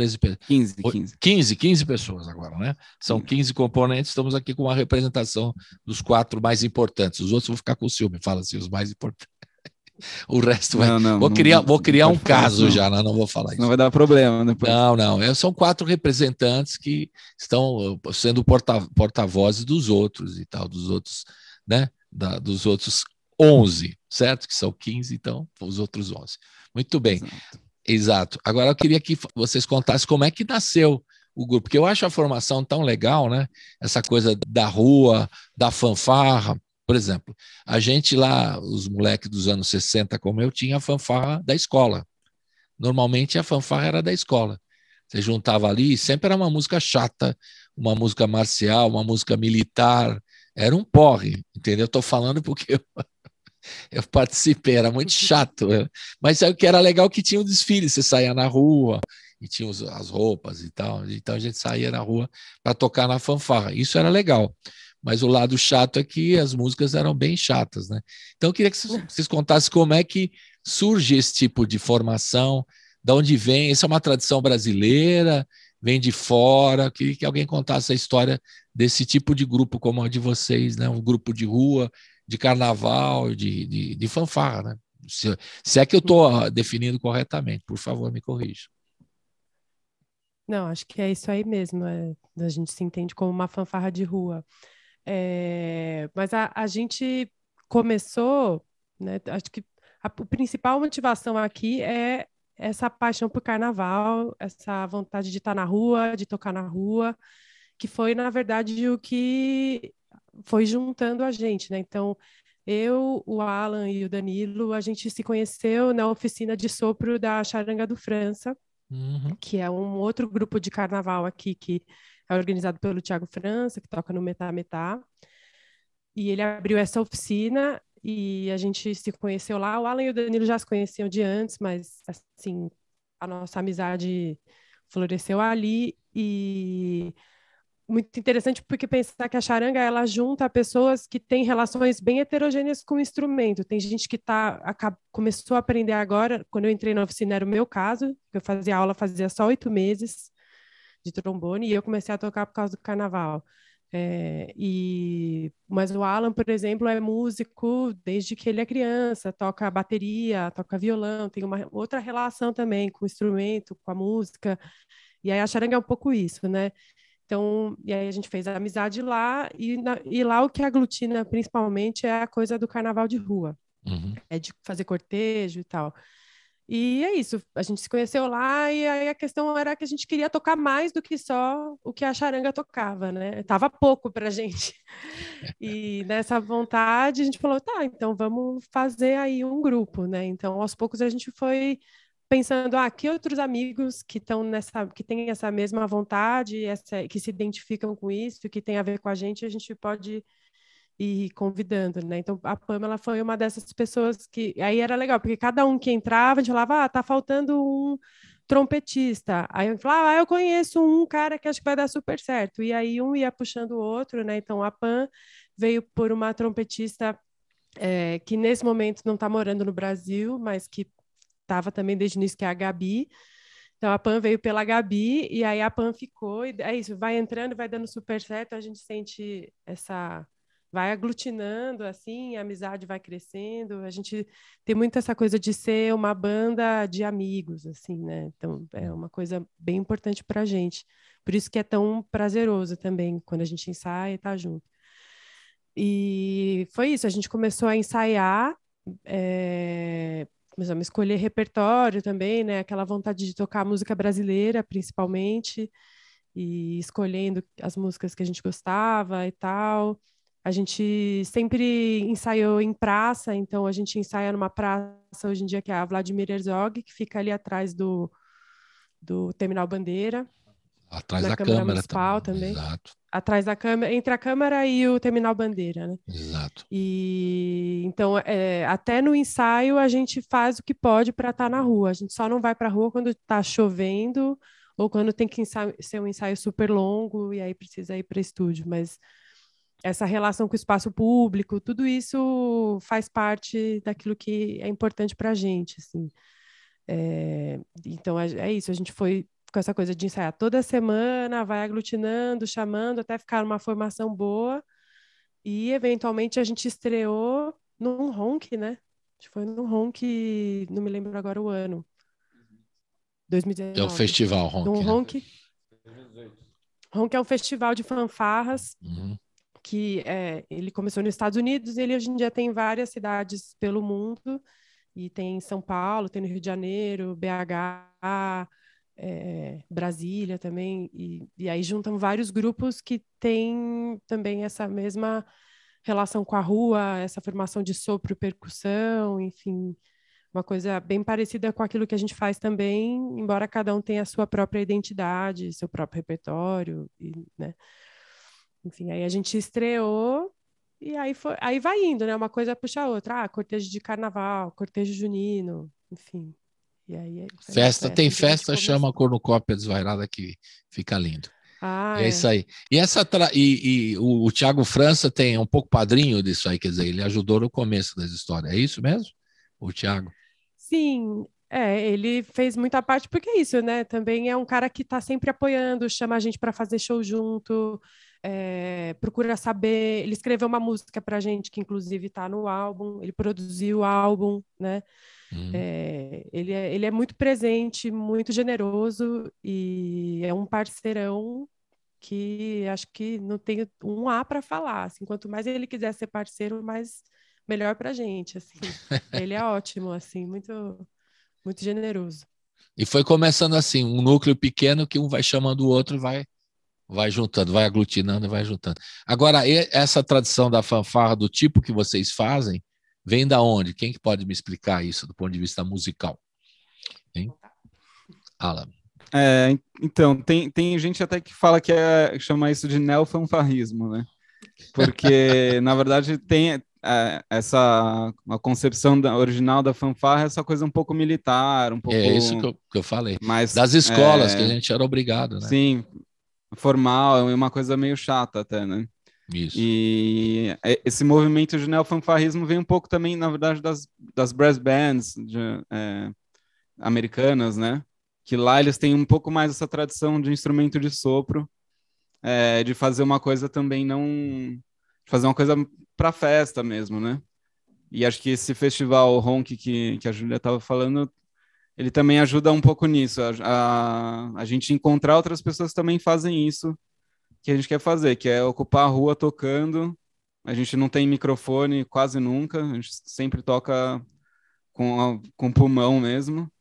15 pessoas agora, né? São 15 componentes, estamos aqui com uma representação dos 4 mais importantes. Os outros vão ficar com ciúme, fala assim, os mais importantes. O resto vai. Vou criar um caso já, não vou falar isso. Não vai dar problema depois. Não. São 4 representantes que estão sendo porta-vozes dos outros e tal, dos outros, né? Dos outros 11, certo? Que são 15, então, os outros 11. Muito bem. Exato. Agora eu queria que vocês contassem como é que nasceu o grupo, porque eu acho a formação tão legal, né? Essa coisa da rua, da fanfarra. Por exemplo, a gente lá, os moleques dos anos 60, como eu, tinha a fanfarra da escola. Normalmente a fanfarra era da escola. Você juntava ali e sempre era uma música chata, uma música marcial, uma música militar. Era um porre, entendeu? Estou falando porque eu participei, era muito chato. Mas o que era legal que tinha um desfile, você saía na rua e tinha as roupas e tal. Então a gente saía na rua para tocar na fanfarra. Isso era legal. Mas o lado chato é que as músicas eram bem chatas, né? Então eu queria que vocês contassem como é que surge esse tipo de formação, de onde vem, isso é uma tradição brasileira, vem de fora. Eu queria que alguém contasse a história desse tipo de grupo como a de vocês, né? Um grupo de rua, de carnaval, de fanfarra, né? Se é que eu estou definindo corretamente, por favor, me corrija. Não, acho que é isso aí mesmo. A gente se entende como uma fanfarra de rua. Mas a gente começou, né? Acho que a principal motivação aqui é essa paixão por carnaval, essa vontade de estar na rua, de tocar na rua, que foi, na verdade, o que foi juntando a gente, né? Então, eu, o Alan e o Danilo, a gente se conheceu na oficina de sopro da Charanga do França, que é um outro grupo de carnaval aqui que é organizado pelo Thiago França, que toca no Metá Metá. E ele abriu essa oficina e a gente se conheceu lá. O Alan e o Danilo já se conheciam de antes, mas assim, a nossa amizade floresceu ali. E muito interessante porque pensar que a charanga ela junta pessoas que têm relações bem heterogêneas com o instrumento. Tem gente que começou a aprender agora. Quando eu entrei na oficina era o meu caso, eu fazia aula fazia só 8 meses de trombone e eu comecei a tocar por causa do carnaval. Mas o Alan, por exemplo, é músico desde que ele é criança, toca bateria, toca violão, tem uma outra relação também com o instrumento, com a música. E aí a charanga é um pouco isso, né? Então, e aí a gente fez a amizade lá, e lá o que aglutina principalmente é a coisa do carnaval de rua. É de fazer cortejo e tal. E é isso, a gente se conheceu lá e aí a questão era que a gente queria tocar mais do que só o que a charanga tocava, né? Tava pouco pra gente. E nessa vontade a gente falou, tá, então vamos fazer aí um grupo, né? Então aos poucos a gente foi pensando, que outros amigos que estão que têm essa mesma vontade, que se identificam com isso, que tem a ver com a gente pode ir convidando, né? Então a Pamela foi uma dessas pessoas que aí era legal, porque cada um que entrava, a gente falava, tá faltando um trompetista. Aí eu falava, eu conheço um cara que acho que vai dar super certo. E aí um ia puxando o outro, né? Então a Pam veio por uma trompetista que nesse momento não está morando no Brasil, mas que estava também desde o início, que é a Gabi. Então, a Pam veio pela Gabi, e aí a Pam ficou, e é isso, vai entrando, vai dando super certo, a gente sente vai aglutinando, assim, a amizade vai crescendo, a gente tem muito essa coisa de ser uma banda de amigos, assim, né? Então, é uma coisa bem importante para a gente. Por isso que é tão prazeroso também, quando a gente ensaia e tá junto. E foi isso, a gente começou a ensaiar, começamos a escolher repertório também, né? Aquela vontade de tocar música brasileira, principalmente, e escolhendo as músicas que a gente gostava e tal. A gente sempre ensaiou em praça, então a gente ensaia numa praça hoje em dia que é a Vladimir Herzog, que fica ali atrás do Terminal Bandeira. Atrás na da Câmara Câmara Municipal também. Exato. Atrás da Câmara, entre a Câmara e o Terminal Bandeira, né? Exato. E então, até no ensaio a gente faz o que pode para estar na rua. A gente só não vai para a rua quando está chovendo ou quando tem que ser um ensaio super longo e aí precisa ir para estúdio, mas essa relação com o espaço público, tudo isso faz parte daquilo que é importante para a gente, assim. Então, é isso, a gente foi com essa coisa de ensaiar toda semana, vai aglutinando, chamando, até ficar uma formação boa, e eventualmente a gente estreou num Ronk, né? A gente foi num Ronk, não me lembro agora o ano. 2019. Que é o Festival Ronk. Num Ronk. Ronk é um festival de fanfarras, que ele começou nos Estados Unidos e ele hoje em dia tem várias cidades pelo mundo, e tem em São Paulo, tem no Rio de Janeiro, BH, Brasília também, e aí juntam vários grupos que têm também essa mesma relação com a rua, essa formação de sopro e percussão, enfim, uma coisa bem parecida com aquilo que a gente faz também, embora cada um tenha a sua própria identidade, seu próprio repertório, né? Enfim, aí a gente estreou e aí vai indo, né? Uma coisa puxa a outra. Cortejo de carnaval, cortejo junino, enfim. E aí tem festa, chama a Cornucópia Desvairada, que fica lindo. É isso aí. E o Thiago França tem um pouco padrinho disso aí, quer dizer, ele ajudou no começo das histórias. É isso mesmo? O Thiago? Sim, ele fez muita parte, porque é isso, né? Também é um cara que está sempre apoiando, chama a gente para fazer show junto, procura saber. Ele escreveu uma música para a gente, que inclusive está no álbum, ele produziu o álbum, né? Ele é muito presente, muito generoso e é um parceirão que acho que não tem um A para falar. Assim, quanto mais ele quiser ser parceiro, mais melhor para a gente. Assim. Ele é ótimo, assim, muito, muito generoso. E foi começando assim, um núcleo pequeno que um vai chamando o outro e vai juntando, vai aglutinando e vai juntando. Agora, essa tradição da fanfarra do tipo que vocês fazem, vem da onde? Quem que pode me explicar isso do ponto de vista musical? Hein? Alan. Então, tem gente até que fala que chama isso de neofanfarrismo, né? Porque, na verdade, tem a concepção original da fanfarra, essa coisa um pouco militar, um pouco... É isso que eu falei. Mais, das escolas, que a gente era obrigado, né? Sim, formal, é uma coisa meio chata até, né? Isso. E esse movimento de neofanfarrismo vem um pouco também, na verdade, das brass bands americanas, né? Que lá eles têm um pouco mais essa tradição de instrumento de sopro, de fazer uma coisa também de fazer uma coisa para festa mesmo, né? E acho que esse festival Ronk que a Júlia estava falando, ele também ajuda um pouco nisso, a gente encontrar outras pessoas que também fazem isso que a gente quer fazer, que é ocupar a rua tocando. A gente não tem microfone quase nunca, a gente sempre toca com pulmão mesmo.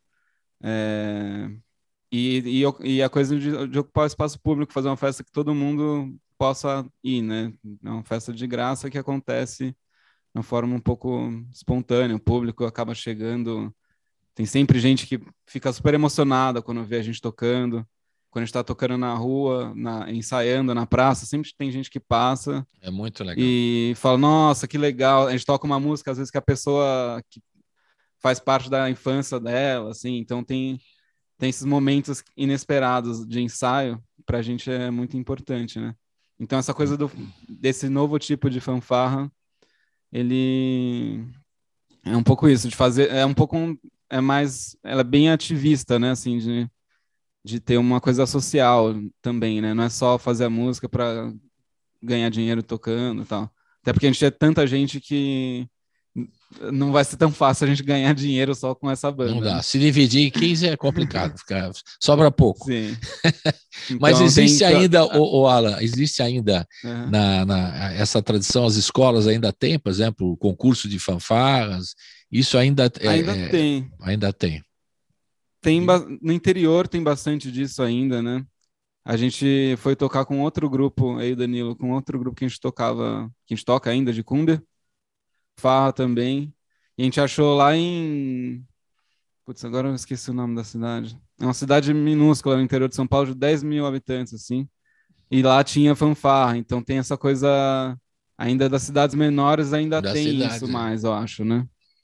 E a coisa de ocupar o espaço público, fazer uma festa que todo mundo possa ir, né? É uma festa de graça que acontece de uma forma um pouco espontânea, o público acaba chegando, tem sempre gente que fica super emocionada quando vê a gente tocando, quando a gente está tocando na rua, ensaiando na praça, sempre tem gente que passa. É muito legal. E fala, nossa, que legal. A gente toca uma música, às vezes, que a pessoa que faz parte da infância dela, assim, então tem esses momentos inesperados de ensaio, pra gente é muito importante, né? Então essa coisa desse novo tipo de fanfarra, ele é um pouco isso, de fazer, ela é bem ativista, né, assim, de ter uma coisa social também, né? Não é só fazer a música para ganhar dinheiro tocando e tal. Até porque a gente é tanta gente que não vai ser tão fácil a gente ganhar dinheiro só com essa banda. Não dá. Né? Se dividir em 15 é complicado, sobra pouco. Sim. Então, mas existe ainda, Alan, existe ainda essa tradição, as escolas ainda têm, por exemplo, o concurso de fanfarras, isso ainda tem. Ainda tem. No interior tem bastante disso ainda, né? A gente foi tocar com outro grupo, aí Danilo, com outro grupo que a gente toca ainda, de cumbia, farra também, e a gente achou lá em... Putz, agora eu esqueci o nome da cidade. É uma cidade minúscula no interior de São Paulo, de 10 mil habitantes, assim, e lá tinha fanfarra, então tem essa coisa, ainda das cidades menores ainda tem isso mais, eu acho, né?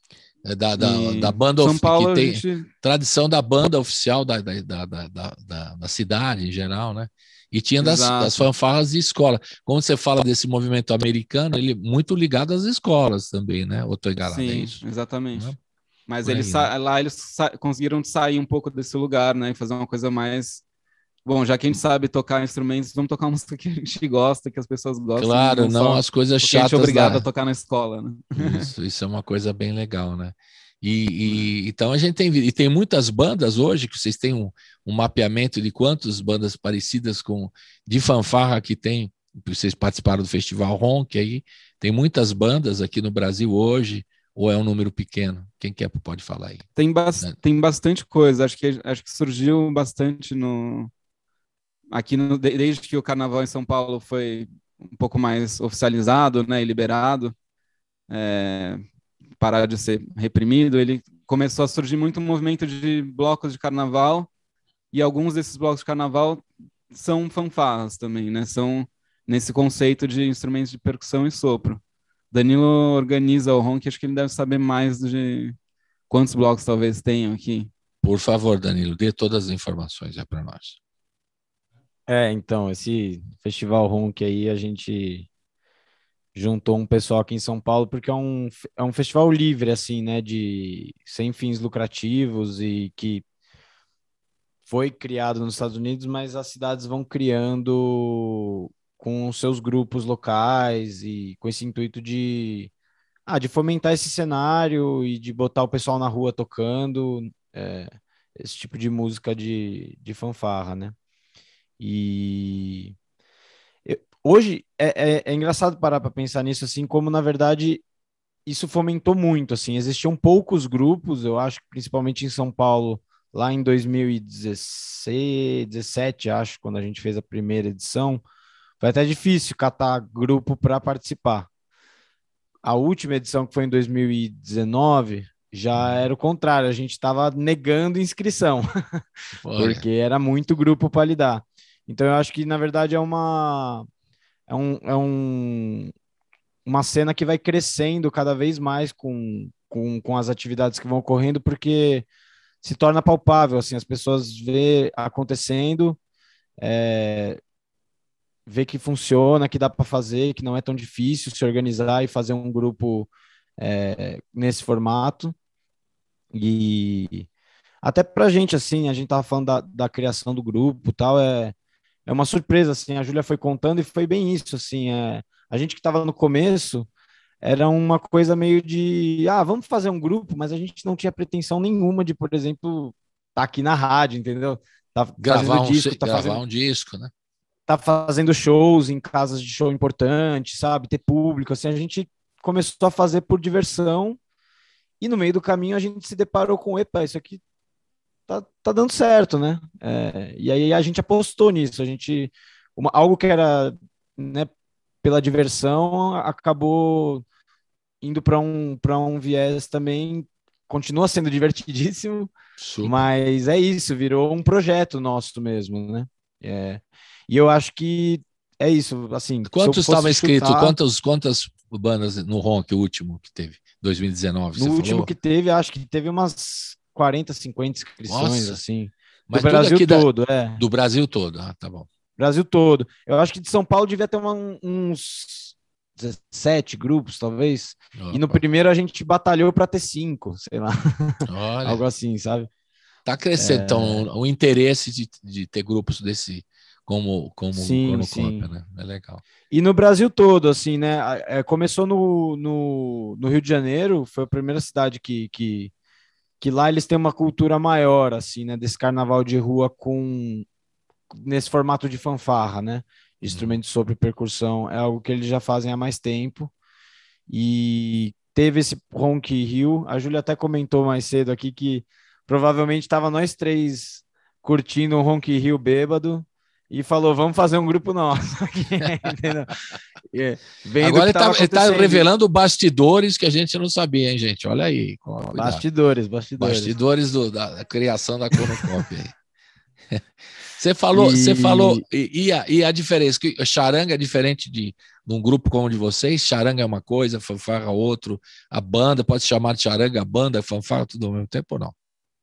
Da banda São Paulo, que tem tradição da banda oficial da cidade em geral, né? E tinha das fanfarras de escola. Quando você fala desse movimento americano, ele é muito ligado às escolas também, né? Ou estou enganado, é isso? Exatamente. Uhum. Mas Aí, lá eles conseguiram sair um pouco desse lugar, né? E fazer uma coisa mais... Bom, já que a gente sabe tocar instrumentos, vamos tocar uma música que a gente gosta, que as pessoas gostam. Claro, não as coisas chatas. A gente é obrigado a tocar na escola, né? Isso é uma coisa bem legal, né? Então a gente tem muitas bandas hoje, que vocês têm um mapeamento de quantas bandas parecidas de fanfarra que tem. Vocês participaram do Festival Ronk aí, tem muitas bandas aqui no Brasil hoje, ou é um número pequeno? Quem pode falar aí? Tem bastante coisa, acho que surgiu bastante aqui desde que o Carnaval em São Paulo foi um pouco mais oficializado, né, e liberado, parar de ser reprimido, ele começou a surgir muito um movimento de blocos de carnaval, e alguns desses blocos de carnaval são fanfarras também, né? São nesse conceito de instrumentos de percussão e sopro. Danilo organiza o Ronk, acho que ele deve saber mais de quantos blocos talvez tenham aqui. Por favor, Danilo, dê todas as informações para nós. Então, esse Festival Ronk aí, a gente juntou um pessoal aqui em São Paulo, porque é um festival livre, assim, né, sem fins lucrativos, e que foi criado nos Estados Unidos, mas as cidades vão criando com seus grupos locais e com esse intuito de fomentar esse cenário e de botar o pessoal na rua tocando esse tipo de música de fanfarra, né? E hoje é engraçado parar para pensar nisso, assim, como na verdade isso fomentou muito, assim, existiam poucos grupos, eu acho que principalmente em São Paulo, lá em 2016, 17, acho, quando a gente fez a primeira edição, foi até difícil catar grupo para participar. A última edição, que foi em 2019, já era o contrário, a gente estava negando inscrição, porque era muito grupo para lidar. Então eu acho que, na verdade, é uma cena que vai crescendo cada vez mais com as atividades que vão ocorrendo, porque se torna palpável, assim, as pessoas vê acontecendo, vê que funciona, que dá para fazer, que não é tão difícil se organizar e fazer um grupo nesse formato. E até para a gente, assim, a gente tava falando da criação do grupo, tal, é uma surpresa, assim, a Júlia foi contando e foi bem isso, assim, a gente que estava no começo era uma coisa meio de, vamos fazer um grupo, mas a gente não tinha pretensão nenhuma de, por exemplo, estar aqui na rádio, entendeu? Gravar um disco, né? Tá fazendo shows em casas de show importantes, sabe? Ter público, assim, a gente começou a fazer por diversão e no meio do caminho a gente se deparou com, isso aqui tá dando certo, né? E aí a gente apostou nisso, algo que era, né, pela diversão, acabou indo para um viés também, continua sendo divertidíssimo, super. Mas é isso, virou um projeto nosso mesmo, né? E eu acho que é isso, assim... Quantos estavam inscritos? Quantas bandas no Ronk, o último que teve? 2019, no último falou? Que teve, acho que teve umas 40, 50 inscrições. Nossa. Assim. Mas do Brasil todo, Do Brasil todo, tá bom. Brasil todo. Eu acho que de São Paulo devia ter uns 17 grupos, talvez. Opa. E no primeiro a gente batalhou para ter 5, sei lá. Olha. Algo assim, sabe? Tá crescendo, então, o interesse de ter grupos desse como Cornucópia, né? É legal. E no Brasil todo, assim, né? Começou no Rio de Janeiro, foi a primeira cidade que lá eles têm uma cultura maior, assim, né? Desse carnaval de rua nesse formato de fanfarra, né? Instrumento de sopro e percussão é algo que eles já fazem há mais tempo. E teve esse Ronk Rio. A Júlia até comentou mais cedo aqui que provavelmente estava nós três curtindo um Ronk Rio bêbado e falou, vamos fazer um grupo nosso aqui, entendeu? Agora ele tá revelando bastidores que a gente não sabia, hein, gente? Olha aí. Bastidores. Bastidores da criação da Cornucópia. E a diferença? Que charanga é diferente de um grupo como o de vocês? Charanga é uma coisa, fanfarra outro, a banda pode se chamar de charanga, a banda, fanfarra, tudo ao mesmo tempo ou não?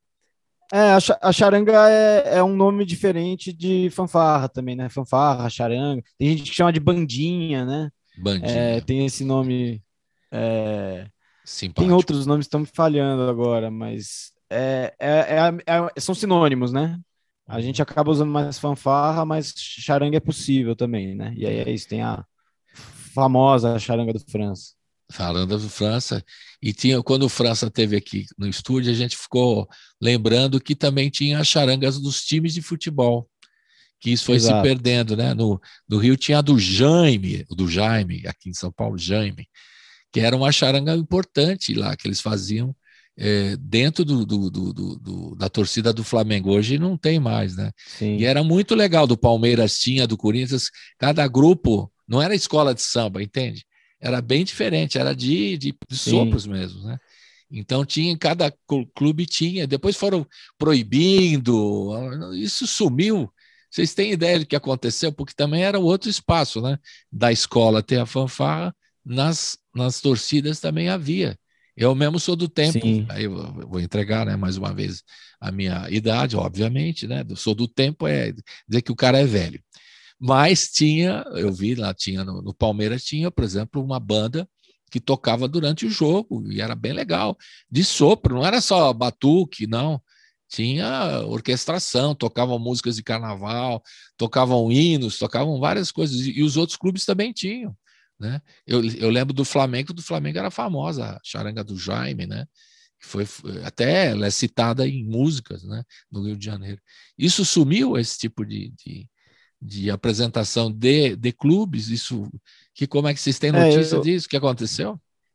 A charanga é um nome diferente de fanfarra também, né? Fanfarra, charanga. Tem gente que chama de bandinha, né? Bandinha. Tem esse nome. Simpático. Tem outros nomes que estão me falhando agora, mas são sinônimos, né? A gente acaba usando mais fanfarra, mas charanga é possível também, né? E aí é isso, tem a famosa charanga do França. Charanga do França. E quando o França esteve aqui no estúdio, a gente ficou lembrando que também tinha as charangas dos times de futebol, que isso foi se perdendo, né? No Rio tinha a do Jaime, aqui em São Paulo, Jaime, que era uma charanga importante lá, que eles faziam dentro da torcida do Flamengo. Hoje não tem mais, né? Sim. E era muito legal, do Palmeiras tinha, do Corinthians, cada grupo, não era escola de samba, entende? Era bem diferente, era de sopros mesmo, né? Então cada clube tinha, depois foram proibindo, isso sumiu. Vocês têm ideia do que aconteceu? Porque também era outro espaço, né? Da escola ter a fanfarra, nas torcidas também havia. Eu mesmo sou do tempo, aí eu vou entregar, né, mais uma vez a minha idade, obviamente, né? Sou do tempo, dizer que o cara é velho. Mas eu vi lá, tinha no Palmeiras, tinha, por exemplo, uma banda que tocava durante o jogo, e era bem legal, de sopro, não era só batuque, não. Tinha orquestração, tocavam músicas de carnaval, tocavam hinos, tocavam várias coisas, e os outros clubes também tinham, né? Eu lembro do Flamengo era famosa, a charanga do Jaime, né? Que até ela é citada em músicas, né? No Rio de Janeiro. Isso sumiu, esse tipo de apresentação de clubes? Como é que vocês têm notícia disso? O que aconteceu?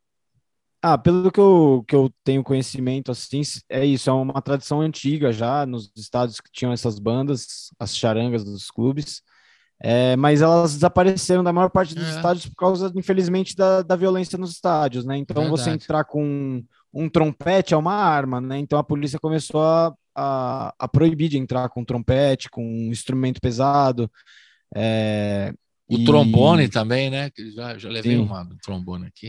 Pelo que eu tenho conhecimento, assim, é isso, é uma tradição antiga já nos estados que tinham essas bandas, as charangas dos clubes, mas elas desapareceram da maior parte dos estádios por causa, infelizmente, da violência nos estádios, né? Então, você entrar com um trompete é uma arma, né? Então, a polícia começou a proibir de entrar com trompete, com um instrumento pesado. O trombone também, né? Já levei um trombone aqui.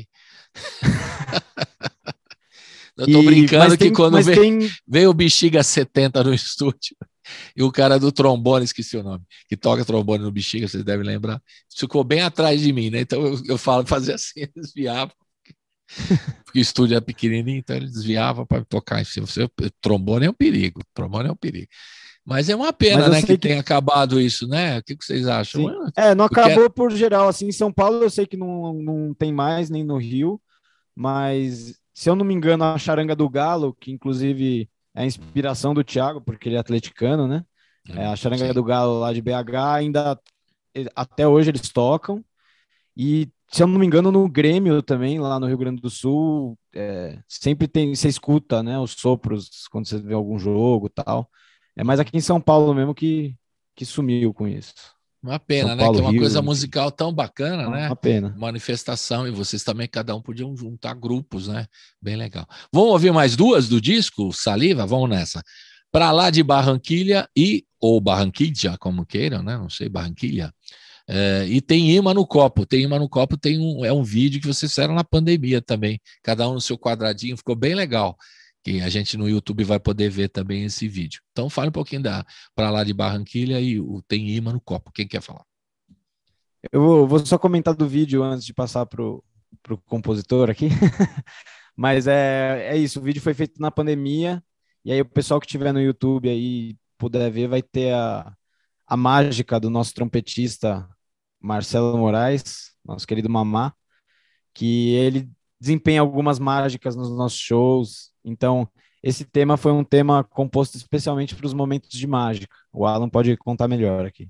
Eu tô brincando que quando veio o Bexiga 70 no estúdio, e o cara do trombone, esqueci o nome, que toca trombone no Bexiga, vocês devem lembrar, ficou bem atrás de mim, né? Então eu falo, fazia assim, desviava, porque o estúdio é pequenininho, então ele desviava para tocar em cima. Trombone é um perigo, Mas é uma pena, né, que tenha acabado isso, né? O que vocês acham? Não acabou por geral, assim, em São Paulo eu sei que não tem mais, nem no Rio, mas, se eu não me engano, a charanga do Galo, que inclusive é a inspiração do Thiago, porque ele é atleticano, né? A charanga do Galo lá de BH, ainda, até hoje eles tocam, e, se eu não me engano, no Grêmio também, lá no Rio Grande do Sul, sempre você escuta, né, os sopros quando você vê algum jogo e tal. É mais aqui em São Paulo mesmo que sumiu com isso. Uma pena, né? Que é uma coisa musical tão bacana, né? Uma pena. Manifestação, e vocês também, cada um podiam juntar grupos, né? Bem legal. Vamos ouvir mais duas do disco, Saliva? Vamos nessa. Pra Lá de Barranquilha ou Barranquilla, como queiram, né? Não sei, Barranquilha. E tem Imã no Copo. É um vídeo que vocês fizeram na pandemia também. Cada um no seu quadradinho, ficou bem legal. Que a gente no YouTube vai poder ver também esse vídeo. Então fala um pouquinho Pra Lá de Barranquilha e o Tem Imã no Copo. Quem quer falar? Eu vou só comentar do vídeo antes de passar pro compositor aqui. Mas é isso, o vídeo foi feito na pandemia, e aí o pessoal que estiver no YouTube aí puder ver, vai ter a mágica do nosso trompetista Marcelo Moraes, nosso querido Mamá, que ele desempenha algumas mágicas nos nossos shows. Então, esse tema foi um tema composto especialmente para os momentos de mágica. O Alan pode contar melhor aqui.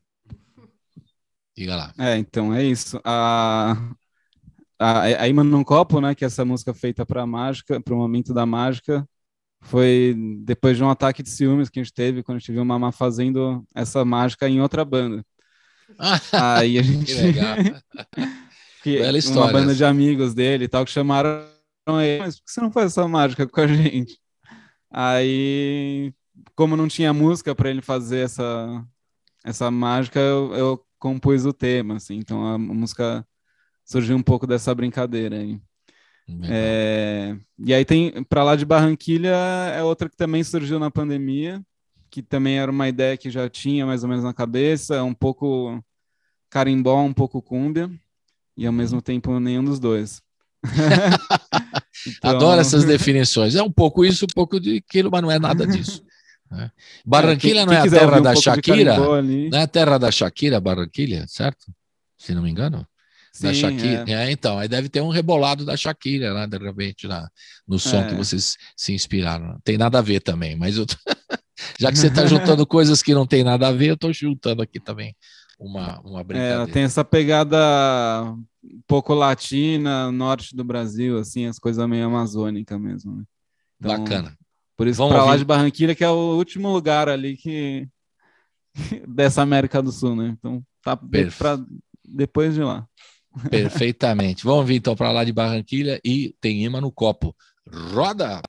Diga lá. Então é isso. A Imã num Copo, né, que é essa música feita para mágica, para o momento da mágica, foi depois de um ataque de ciúmes que a gente teve quando a gente viu o Mamá fazendo essa mágica em outra banda. Aí a gente... Que legal. Bela história. Uma banda de amigos dele e tal, que chamaram ele, mas por que você não faz essa mágica com a gente? Aí como não tinha música para ele fazer essa mágica, eu compus o tema, assim. Então a música surgiu um pouco dessa brincadeira aí. E aí tem Pra Lá de Barranquilha, é outra que também surgiu na pandemia, que também era uma ideia que já tinha mais ou menos na cabeça, um pouco carimbó, um pouco cúmbia, e ao mesmo tempo nenhum dos dois. Então... Adoro essas definições. É um pouco isso, um pouco de aquilo, mas não é nada disso. Né? Barranquilha não é a terra da Shakira? Não é a terra da Shakira, Barranquilha, certo? Se não me engano. Da Shakira. Então, aí deve ter um rebolado da Shakira lá, de repente, no som que vocês se inspiraram. Não tem nada a ver também, mas já que você está juntando coisas que não tem nada a ver, eu estou juntando aqui também uma brincadeira. Tem essa pegada um pouco latina, norte do Brasil, assim, as coisas meio amazônicas mesmo. Né? Então, bacana. Por isso, Pra Lá de Barranquilha, que é o último lugar ali dessa América do Sul, né? Então, tá para depois de lá. Perfeitamente. Vamos vir então Pra Lá de Barranquilha e Tem Imã no Copo. Roda!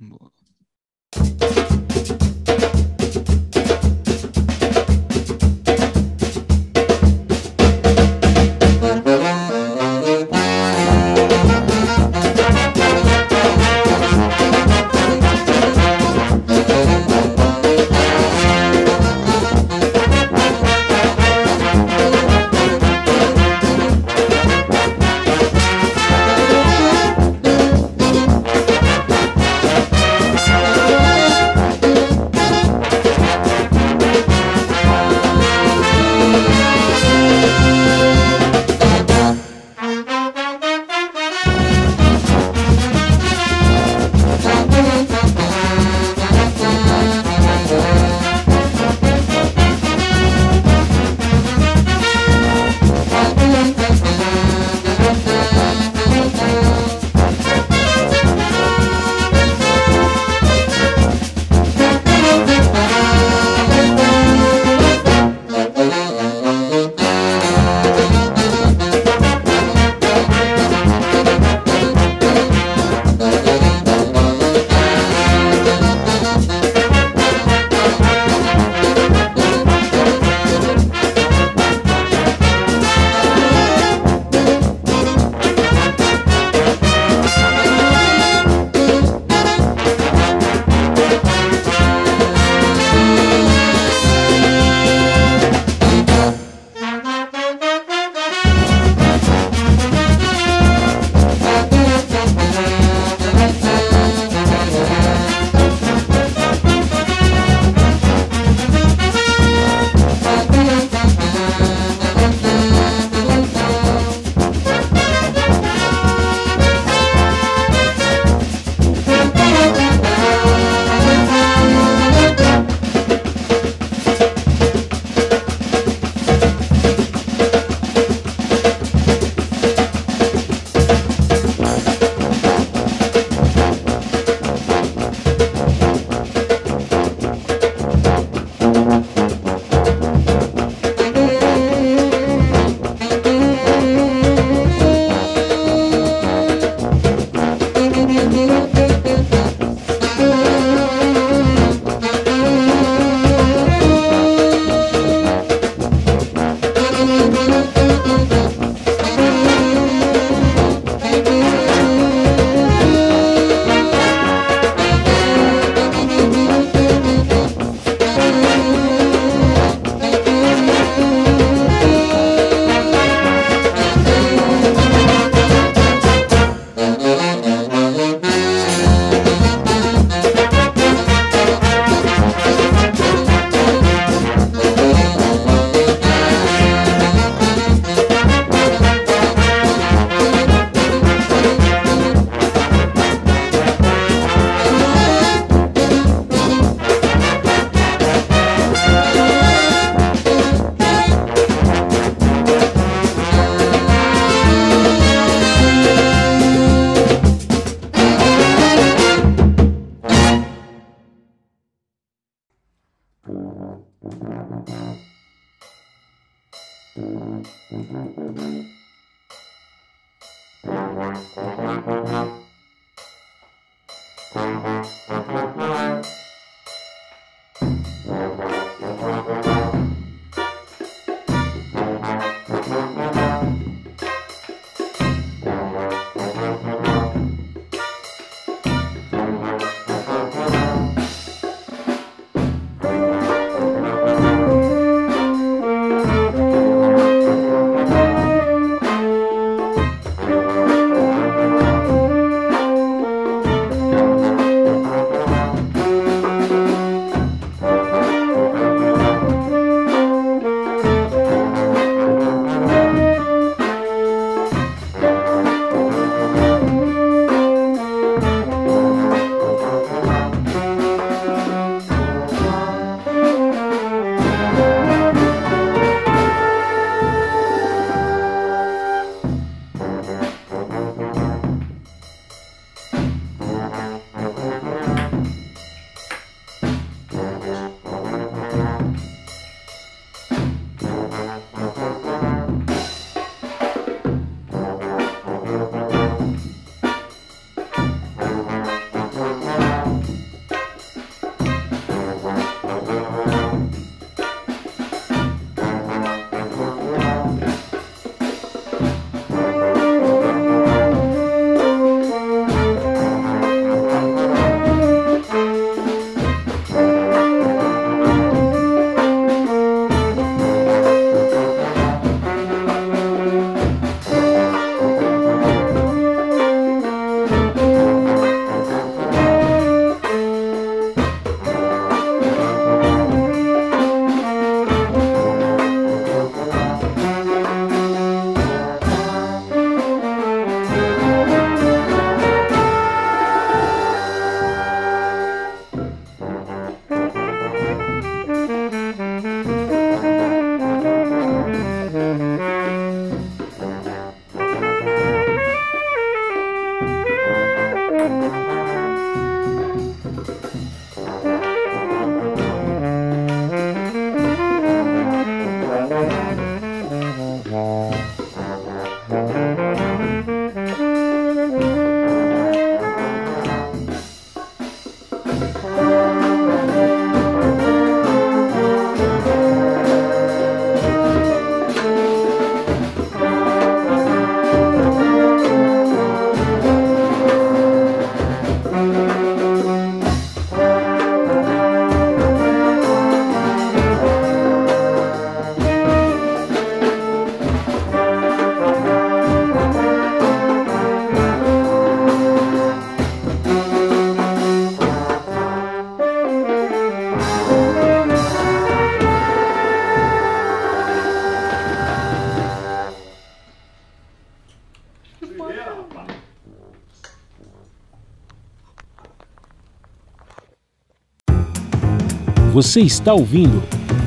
Você está ouvindo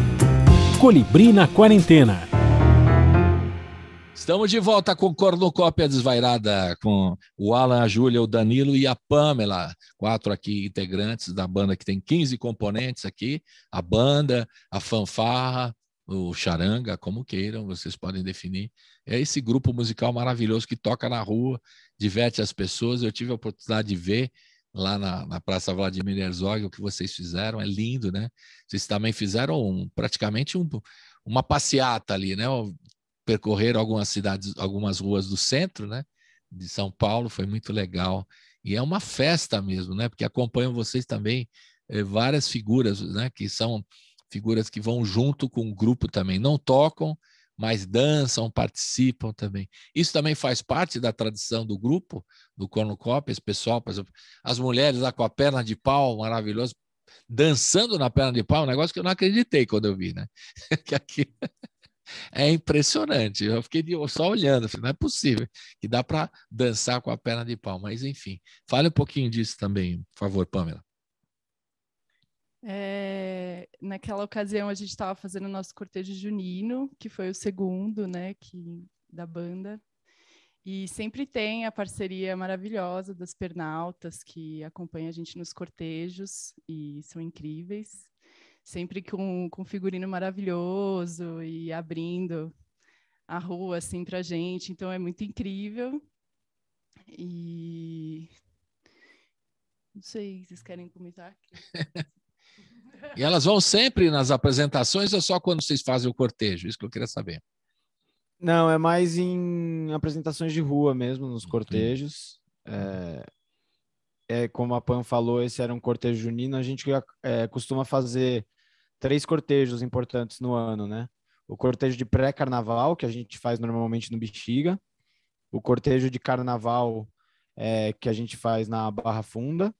Colibri na Quarentena. Estamos de volta com Cornucópia Desvairada, com o Alan, a Júlia, o Danilo e a Pamela, 4 aqui integrantes da banda que tem 15 componentes aqui, a banda, a fanfarra, o charanga, como queiram, vocês podem definir. É esse grupo musical maravilhoso que toca na rua, diverte as pessoas. Eu tive a oportunidade de ver lá na Praça Vladimir Herzog o que vocês fizeram, é lindo, né? Vocês também fizeram praticamente uma passeata ali, né? Percorreram algumas cidades, algumas ruas do centro, né? De São Paulo, foi muito legal. E é uma festa mesmo, né? Porque acompanham vocês também várias figuras, né? Que são figuras que vão junto com o grupo também, não tocam, mas dançam, participam também. Isso também faz parte da tradição do grupo, do Cornucópia, esse pessoal, por exemplo, as mulheres lá com a perna de pau, maravilhoso, dançando na perna de pau, um negócio que eu não acreditei quando eu vi, né? Que aqui é impressionante. Eu fiquei só olhando, falei, não é possível que dá para dançar com a perna de pau, mas enfim. Fale um pouquinho disso também, por favor, Pamela. Naquela ocasião a gente estava fazendo o nosso cortejo junino, que foi o segundo, né, da banda, e sempre tem a parceria maravilhosa das Pernaltas, que acompanha a gente nos cortejos e são incríveis, sempre com figurino maravilhoso e abrindo a rua assim pra gente, então é muito incrível. E não sei, vocês querem comentar? E elas vão sempre nas apresentações ou só quando vocês fazem o cortejo? Isso que eu queria saber. Não, é mais em apresentações de rua mesmo, nos cortejos. Como a Pam falou, esse era um cortejo junino. A gente costuma fazer 3 cortejos importantes no ano, né? O cortejo de pré-carnaval, que a gente faz normalmente no Bexiga. O cortejo de carnaval, que a gente faz na Barra Funda.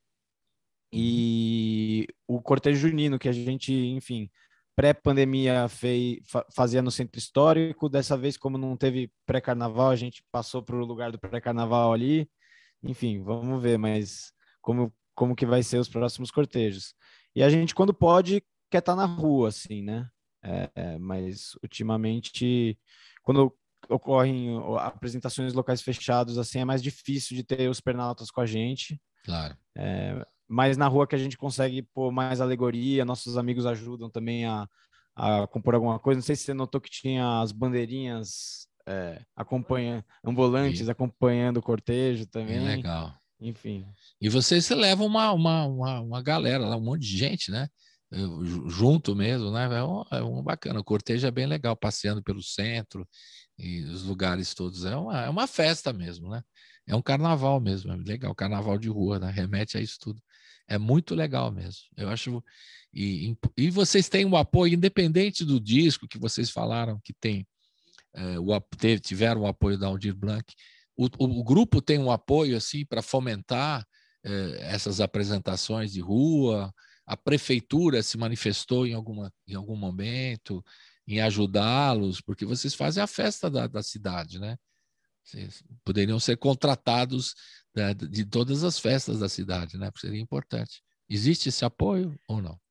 E o cortejo junino, que a gente, enfim, pré-pandemia fazia no Centro Histórico. Dessa vez, como não teve pré-carnaval, a gente passou para o lugar do pré-carnaval ali. Enfim, vamos ver, mas como que vai ser os próximos cortejos. E a gente, quando pode, quer estar na rua, assim, né? Mas, ultimamente, quando ocorrem apresentações locais fechados, assim, é mais difícil de ter os pernaltas com a gente. Claro. Mas na rua que a gente consegue pôr mais alegoria, nossos amigos ajudam também a compor alguma coisa. Não sei se você notou que tinha as bandeirinhas ambulantes acompanhando o cortejo também. É legal. Enfim. E vocês levam uma galera lá, um monte de gente, né? Junto mesmo, né? É um bacana. O cortejo é bem legal, passeando pelo centro e os lugares todos. É uma festa mesmo, né? É um carnaval mesmo, é legal. Carnaval de rua, né? Remete a isso tudo. É muito legal mesmo. Eu acho. E vocês têm um apoio, independente do disco que vocês falaram que tem, tiveram o apoio da Aldir Blanc. O grupo tem um apoio assim para fomentar essas apresentações de rua. A prefeitura se manifestou em algum momento em ajudá-los, porque vocês fazem a festa da cidade, né? Vocês poderiam ser contratados de todas as festas da cidade, né? Seria importante. Existe esse apoio ou não?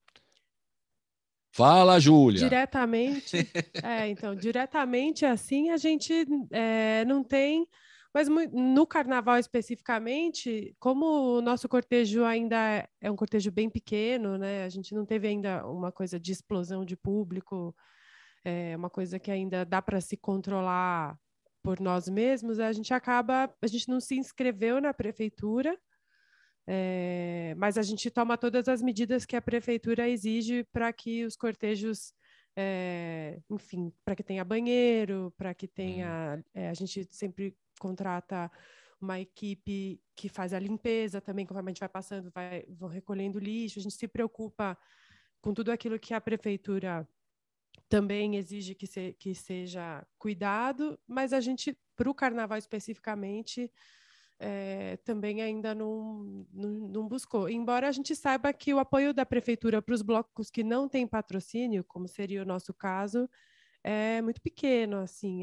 Fala, Júlia. Diretamente, diretamente assim a gente não tem, Mas no carnaval especificamente, como o nosso cortejo ainda é um cortejo bem pequeno, né? A gente não teve ainda uma coisa de explosão de público, é uma coisa que ainda dá para se controlar por nós mesmos, a gente não se inscreveu na prefeitura, mas a gente toma todas as medidas que a prefeitura exige para que os cortejos, enfim, para que tenha banheiro, para que tenha, a gente sempre contrata uma equipe que faz a limpeza também, conforme a gente vai passando, vão recolhendo lixo, a gente se preocupa com tudo aquilo que a prefeitura também exige que seja cuidado, mas a gente, para o carnaval especificamente, também ainda não buscou. Embora a gente saiba que o apoio da prefeitura para os blocos que não têm patrocínio, como seria o nosso caso, é muito pequeno, assim,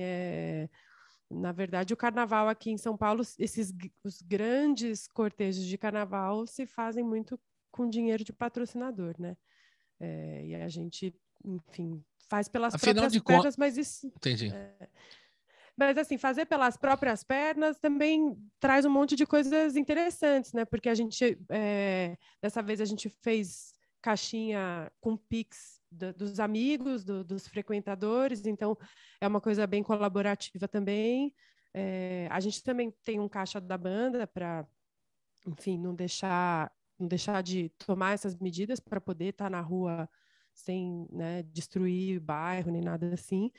na verdade, o carnaval aqui em São Paulo, os grandes cortejos de carnaval se fazem muito com dinheiro de patrocinador, né? E a gente, enfim, faz pelas Afinal próprias de pernas, contas, mas isso... entendi. Mas, assim, fazer pelas próprias pernas também traz um monte de coisas interessantes, né? Porque dessa vez a gente fez caixinha com Pix dos amigos, dos frequentadores, então é uma coisa bem colaborativa também. A gente também tem um caixa da banda para, enfim, não deixar de tomar essas medidas para poder estar na rua sem, né, destruir o bairro nem nada assim.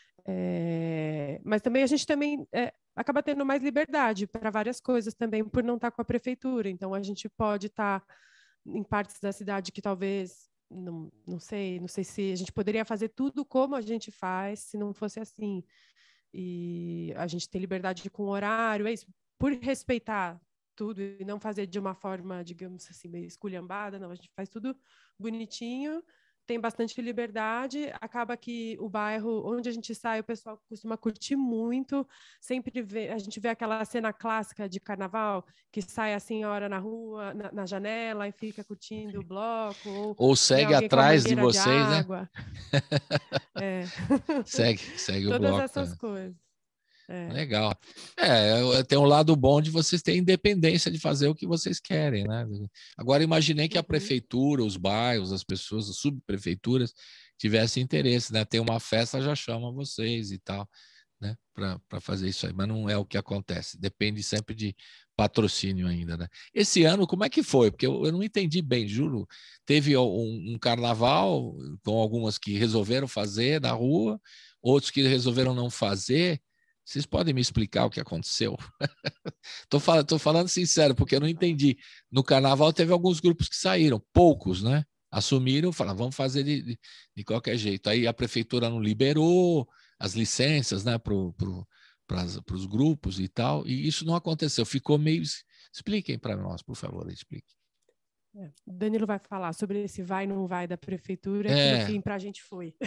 Mas também a gente também acaba tendo mais liberdade para várias coisas também por não estar com a prefeitura. Então a gente pode estar em partes da cidade que talvez não sei se a gente poderia fazer tudo como a gente faz se não fosse assim. E a gente tem liberdade com horário, é isso, por respeitar tudo e não fazer de uma forma, digamos assim, meio esculhambada, não, a gente faz tudo bonitinho, tem bastante liberdade, acaba que o bairro onde a gente sai, o pessoal costuma curtir muito, a gente vê aquela cena clássica de carnaval, que sai a senhora na rua, na janela e fica curtindo o bloco, Ou vê segue alguém com a atrás de mangueira de vocês, né? água. Segue o Todas bloco essas também. coisas. Legal. Tem um lado bom de vocês terem independência de fazer o que vocês querem, né? Agora, imaginei que a prefeitura, os bairros, as pessoas, as subprefeituras tivessem interesse, né? Tem uma festa, já chama vocês e tal, né? Para fazer isso aí, mas não é o que acontece. Depende sempre de patrocínio ainda, né? Esse ano, como é que foi? Porque eu não entendi bem, juro. Teve um carnaval com algumas que resolveram fazer na rua, outros que resolveram não fazer. Vocês podem me explicar o que aconteceu? Tô falando sincero, porque eu não entendi. No carnaval teve alguns grupos que saíram, poucos, né? Assumiram, falaram, vamos fazer de qualquer jeito. Aí a prefeitura não liberou as licenças, né, para os grupos e tal, e isso não aconteceu. Ficou meio. Expliquem para nós, por favor, expliquem. O Danilo vai falar sobre esse vai e não vai da prefeitura, que no fim para a gente foi.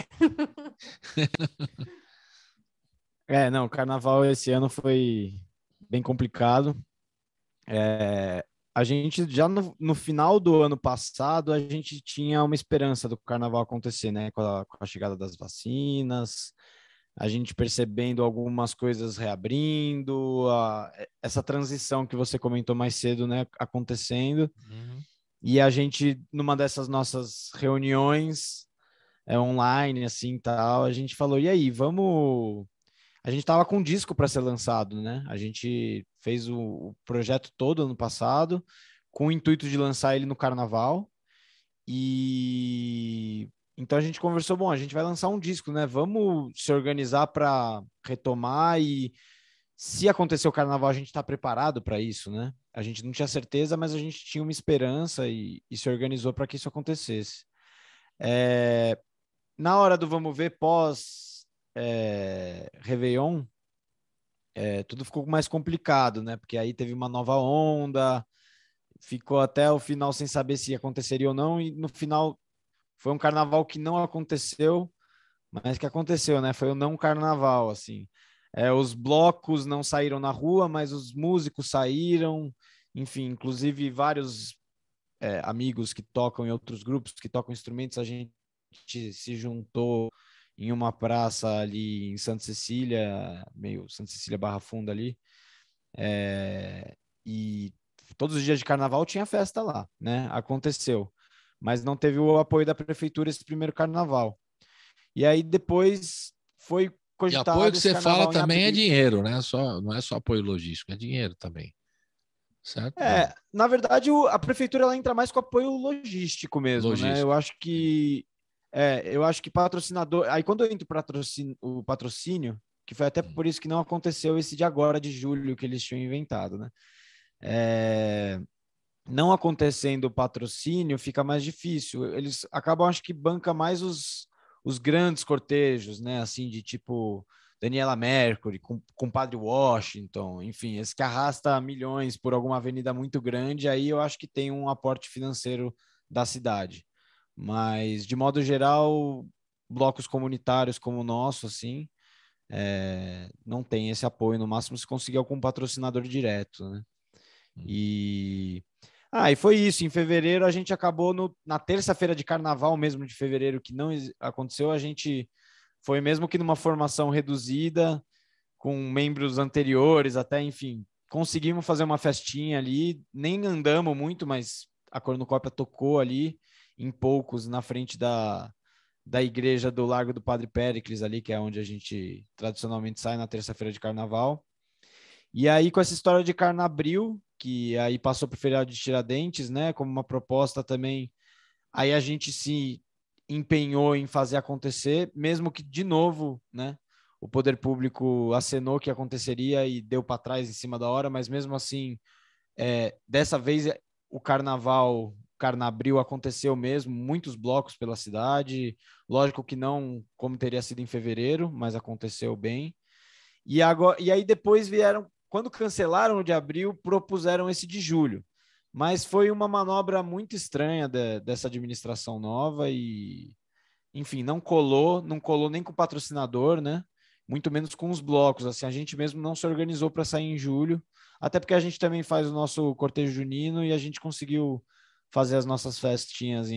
Não, o carnaval esse ano foi bem complicado. A gente já no final do ano passado, a gente tinha uma esperança do carnaval acontecer, né? Com a chegada das vacinas, a gente percebendo algumas coisas reabrindo, essa transição que você comentou mais cedo, né? Acontecendo. Uhum. E a gente, numa dessas nossas reuniões online, assim, tal, a gente falou, e aí, vamos... A gente estava com um disco para ser lançado, né? A gente fez o projeto todo ano passado, com o intuito de lançar ele no carnaval. E então a gente conversou, bom, a gente vai lançar um disco, né? Vamos se organizar para retomar e se acontecer o carnaval, a gente está preparado para isso, né? A gente não tinha certeza, mas a gente tinha uma esperança e se organizou para que isso acontecesse. Na hora do vamos ver pós Réveillon, tudo ficou mais complicado, né? Porque aí teve uma nova onda, ficou até o final sem saber se aconteceria ou não, e no final foi um carnaval que não aconteceu, mas que aconteceu, né? Foi o não carnaval, assim. Os blocos não saíram na rua, mas os músicos saíram, enfim, inclusive vários amigos que tocam em outros grupos, que tocam instrumentos, a gente se juntou em uma praça ali em Santa Cecília, meio Santa Cecília Barra Funda ali, E todos os dias de carnaval tinha festa lá, né? Aconteceu. Mas não teve o apoio da prefeitura esse primeiro carnaval. E aí depois foi E cogitado apoio que esse você fala carnaval em também é abril. dinheiro, né? Não é só apoio logístico, é dinheiro também. Certo? Não. Na verdade, a prefeitura ela entra mais com apoio logístico mesmo, né? Logístico. Eu acho que patrocinador. Aí quando eu entro o patrocínio, que foi até por isso que não aconteceu esse de agora, de julho, que eles tinham inventado, né? Não acontecendo o patrocínio, fica mais difícil. Eles acabam, acho que banca mais os grandes cortejos, né? Assim, de tipo Daniela Mercury, com Padre Washington, enfim, esse que arrasta milhões por alguma avenida muito grande, aí eu acho que tem um aporte financeiro da cidade. Mas, de modo geral, blocos comunitários como o nosso, assim, não tem esse apoio, no máximo se conseguir algum patrocinador direto, né? E foi isso. Em fevereiro a gente acabou na terça-feira de carnaval mesmo de fevereiro, que não aconteceu, a gente foi mesmo que numa formação reduzida, com membros anteriores, até, enfim, conseguimos fazer uma festinha ali, nem andamos muito, mas a Cornucópia tocou ali em poucos, na frente da igreja do Largo do Padre Péricles ali, que é onde a gente tradicionalmente sai na terça-feira de carnaval. E aí, com essa história de Carnabril, que aí passou para o feriado de Tiradentes, né, como uma proposta também, aí a gente se empenhou em fazer acontecer, mesmo que, de novo, né, o poder público acenou que aconteceria e deu para trás em cima da hora, mas mesmo assim, dessa vez o Carnabril aconteceu mesmo, muitos blocos pela cidade, lógico que não como teria sido em fevereiro, mas aconteceu bem. E aí depois vieram, quando cancelaram o de abril, propuseram esse de julho. Mas foi uma manobra muito estranha dessa administração nova e, enfim, não colou nem com o patrocinador, né? Muito menos com os blocos. Assim, a gente mesmo não se organizou para sair em julho, até porque a gente também faz o nosso cortejo junino e a gente conseguiu fazer as nossas festinhas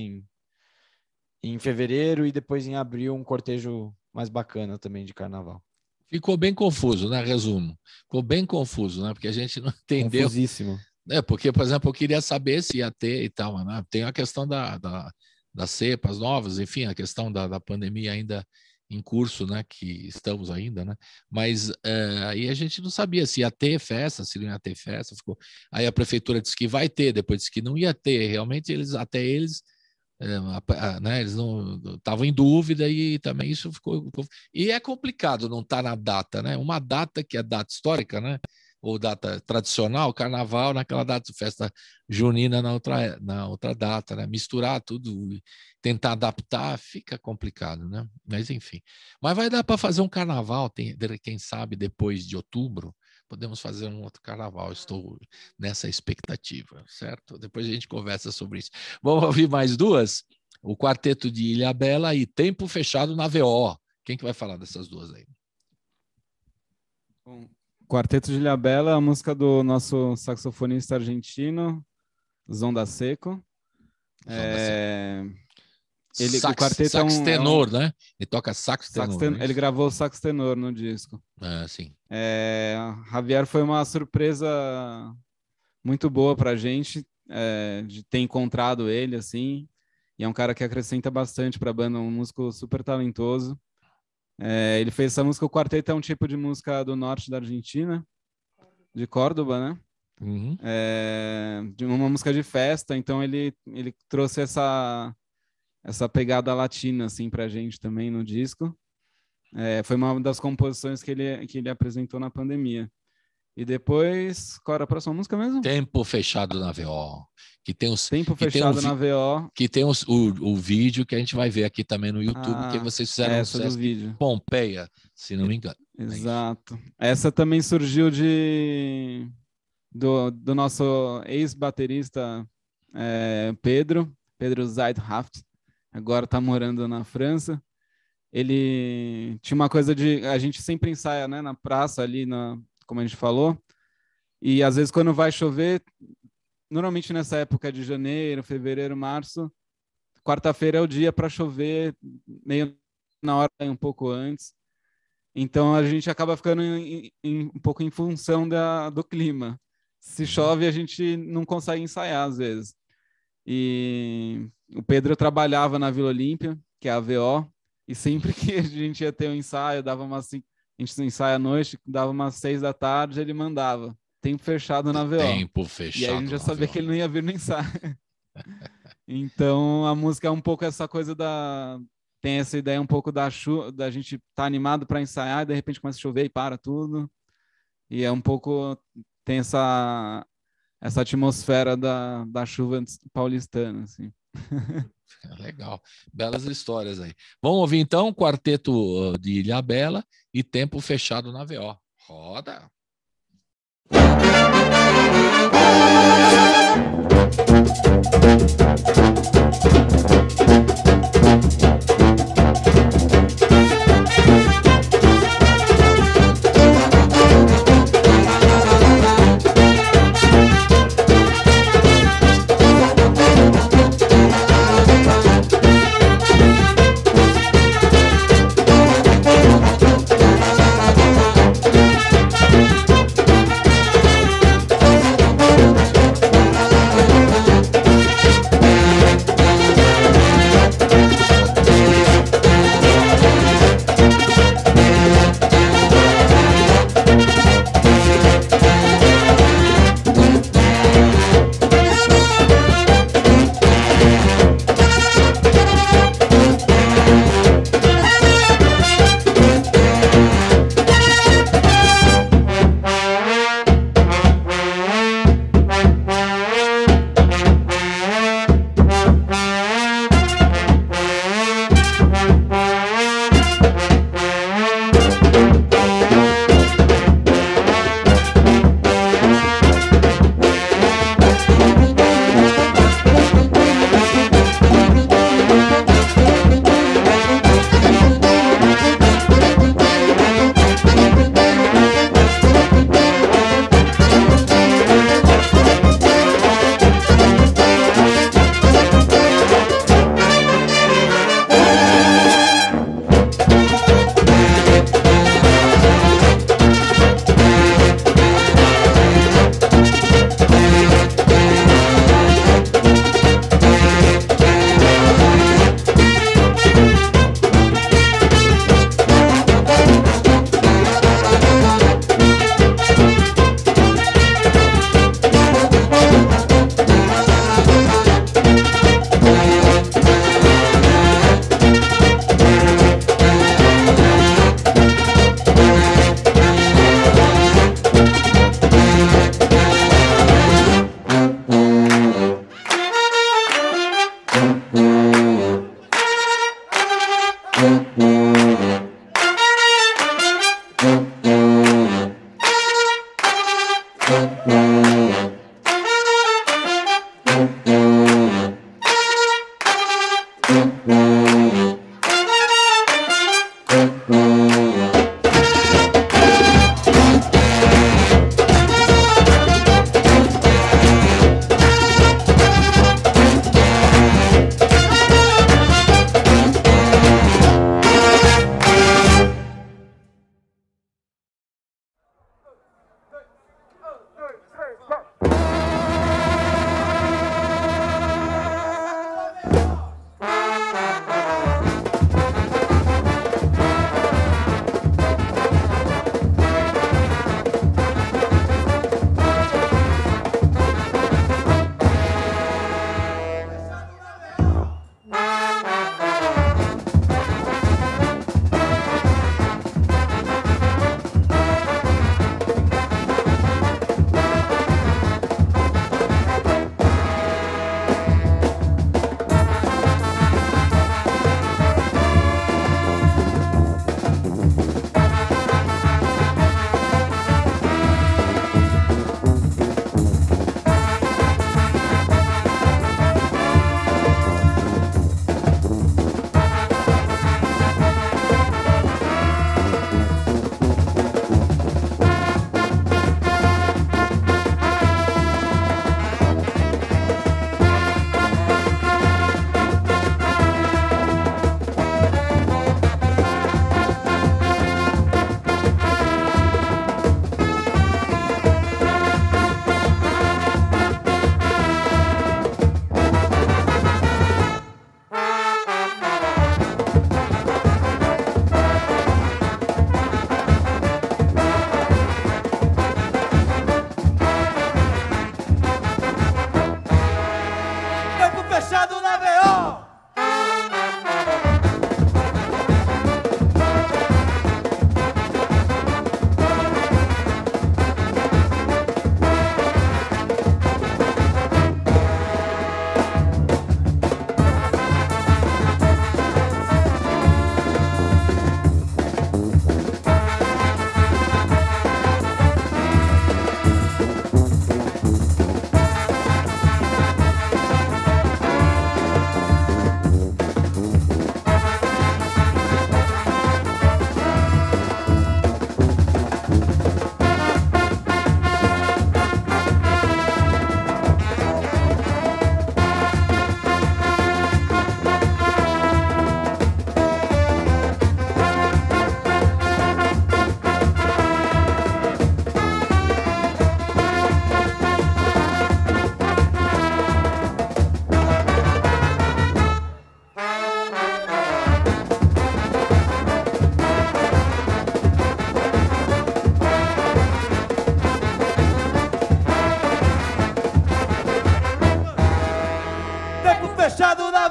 em fevereiro e depois em abril um cortejo mais bacana também de carnaval. Ficou bem confuso, né? Resumo. Ficou bem confuso, né? Porque a gente não entendeu. Confusíssimo. Porque, por exemplo, eu queria saber se ia ter e tal, né? Tem a questão das cepas novas, enfim, a questão da pandemia ainda em curso, né? Que estamos ainda, né? Mas aí a gente não sabia se ia ter festa, se não ia ter festa. Aí a prefeitura disse que vai ter, depois disse que não ia ter. Realmente, eles né, eles não estavam em dúvida e também isso ficou. E é complicado não estar na data, né? Uma data que é data histórica, né? Ou data tradicional, carnaval naquela data, festa junina na outra data, né? Misturar tudo, tentar adaptar, fica complicado, né? Mas enfim. Mas vai dar para fazer um carnaval, quem sabe depois de outubro, podemos fazer um outro carnaval. Estou nessa expectativa, certo? Depois a gente conversa sobre isso. Vamos ouvir mais duas? O Quarteto de Ilhabela e Tempo Fechado na VO. Quem que vai falar dessas duas aí? Bom, Quarteto de Ilhabela, a música do nosso saxofonista argentino, Zonda Seco. O quarteto sax tenor, né? Ele toca sax tenor. Ele gravou sax tenor no disco. Sim. Javier foi uma surpresa muito boa pra gente, de ter encontrado ele, assim. E é um cara que acrescenta bastante pra banda, um músico super talentoso. Ele fez essa música. O quarteto é um tipo de música do norte da Argentina, de Córdoba, né? Uhum. De uma música de festa, então ele trouxe essa pegada latina assim pra gente também no disco. Foi uma das composições que ele apresentou na pandemia. E depois, qual era a próxima música mesmo? Tempo Fechado na VO. Tempo Fechado na VO. Que tem o vídeo que a gente vai ver aqui também no YouTube, que vocês fizeram no Sesc vídeo. Pompeia, se não me engano. Exato. Essa também surgiu do nosso ex-baterista Pedro Zeidhaft. Agora está morando na França. Ele tinha uma coisa a gente sempre ensaia, né, na praça ali, como a gente falou, e às vezes quando vai chover, normalmente nessa época de janeiro, fevereiro, março, quarta-feira é o dia para chover, meio na hora, um pouco antes. Então a gente acaba ficando um pouco em função do clima. Se chove, a gente não consegue ensaiar às vezes. E o Pedro trabalhava na Vila Olímpia, que é a VO, e sempre que a gente ia ter um ensaio, a gente ensaia à noite, dava umas 6 da tarde, ele mandava. Tempo fechado na VO. Tempo fechado. E aí a gente já sabia que ele não ia vir no ensaio. Então a música é um pouco essa coisa tem essa ideia um pouco da gente tá animado para ensaiar e de repente começa a chover e para tudo. E é um pouco, tem essa atmosfera da chuva paulistana, assim. Legal, belas histórias aí. Vamos ouvir então o quarteto de Ilhabela e Tempo Fechado na VO. Roda!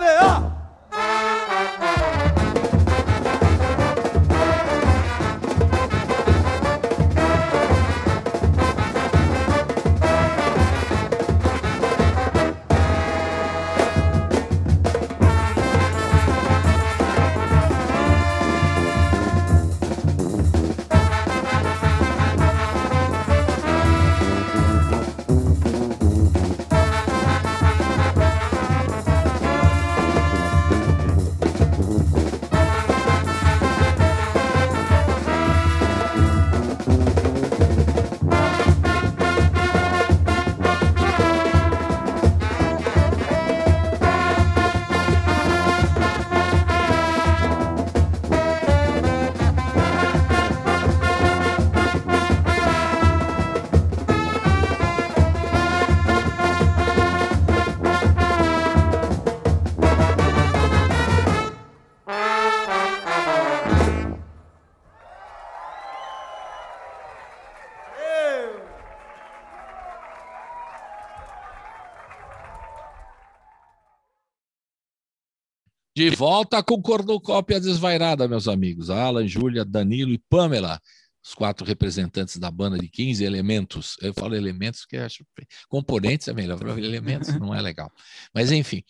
De volta com Cornucópia Desvairada, meus amigos. Alan, Júlia, Danilo e Pamela, os 4 representantes da banda de 15 elementos. Eu falo elementos porque acho componentes é melhor. Elementos não é legal. Mas, enfim.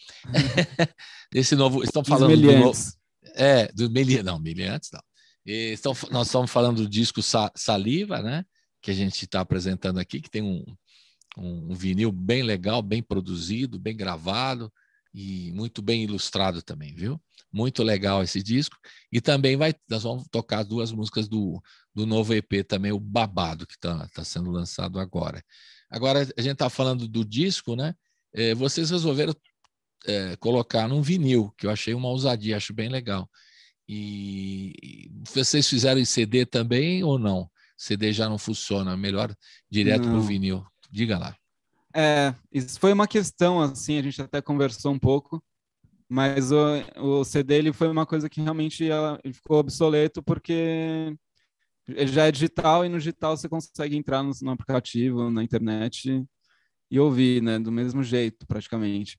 Esse novo... Estão falando do novo... Não, meliantes não. Nós estamos falando do disco Saliva, né? Que a gente está apresentando aqui, que tem um vinil bem legal, bem produzido, bem gravado, e muito bem ilustrado também, viu? Muito legal esse disco. E também nós vamos tocar 2 músicas do novo EP também, o Babado, que tá sendo lançado agora. Agora, a gente está falando do disco, né? Vocês resolveram colocar num vinil, que eu achei uma ousadia, acho bem legal. E vocês fizeram em CD também ou não? CD já não funciona, melhor direto para o vinil. Diga lá. Isso foi uma questão, assim, a gente até conversou um pouco, mas o CD ele foi uma coisa que realmente ele ficou obsoleto, porque ele já é digital, e no digital você consegue entrar no aplicativo, na internet e ouvir, né, do mesmo jeito, praticamente.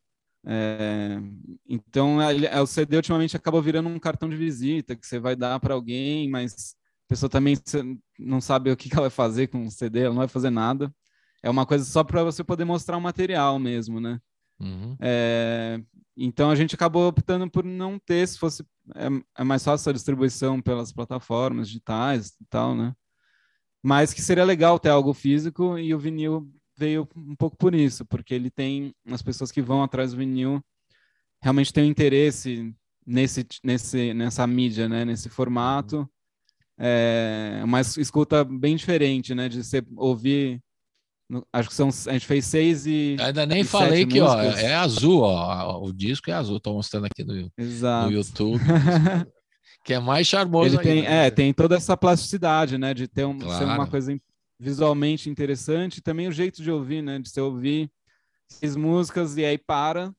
Então, o CD ultimamente acabou virando um cartão de visita, que você vai dar para alguém, mas a pessoa também não sabe o que ela vai fazer com o CD, ela não vai fazer nada. É uma coisa só para você poder mostrar o material mesmo, né? Uhum. Então a gente acabou optando por não ter, se fosse... É mais fácil a distribuição pelas plataformas digitais e tal, né? Mas que seria legal ter algo físico, e o vinil veio um pouco por isso, porque ele tem... As pessoas que vão atrás do vinil realmente têm um interesse nessa mídia, né? Nesse formato. Uma escuta bem diferente, né? De você ouvir... Acho que a gente fez 6 e... Ainda nem falei que é azul, o disco é azul. Estou mostrando aqui no YouTube, que é mais charmoso. Ele tem toda essa plasticidade, né? De ter ser uma coisa visualmente interessante, e também o jeito de ouvir, né? De você ouvir 6 músicas e aí para,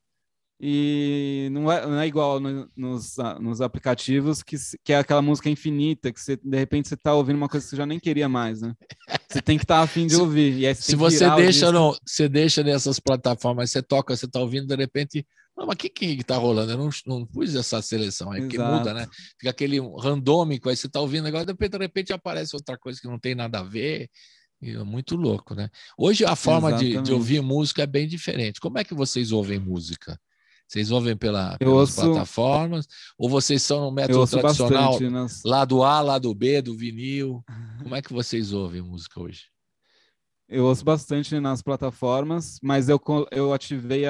e não é igual nos aplicativos, que é aquela música infinita, que você, de repente você está ouvindo uma coisa que você já nem queria mais, né? Você tem que estar a fim de ouvir. E aí se você deixa nessas plataformas, você toca, você está ouvindo, de repente, não, mas o que está rolando? Eu não pus essa seleção, aí porque muda, né? Fica aquele randômico, aí você está ouvindo agora, de repente aparece outra coisa que não tem nada a ver. E é muito louco, né? Hoje a forma de ouvir música é bem diferente. Como é que vocês ouvem música? Vocês ouvem pelas plataformas? Ou vocês são no método tradicional, lado A, lado B do vinil? Como é que vocês ouvem música hoje? Eu ouço bastante nas plataformas, mas eu ativei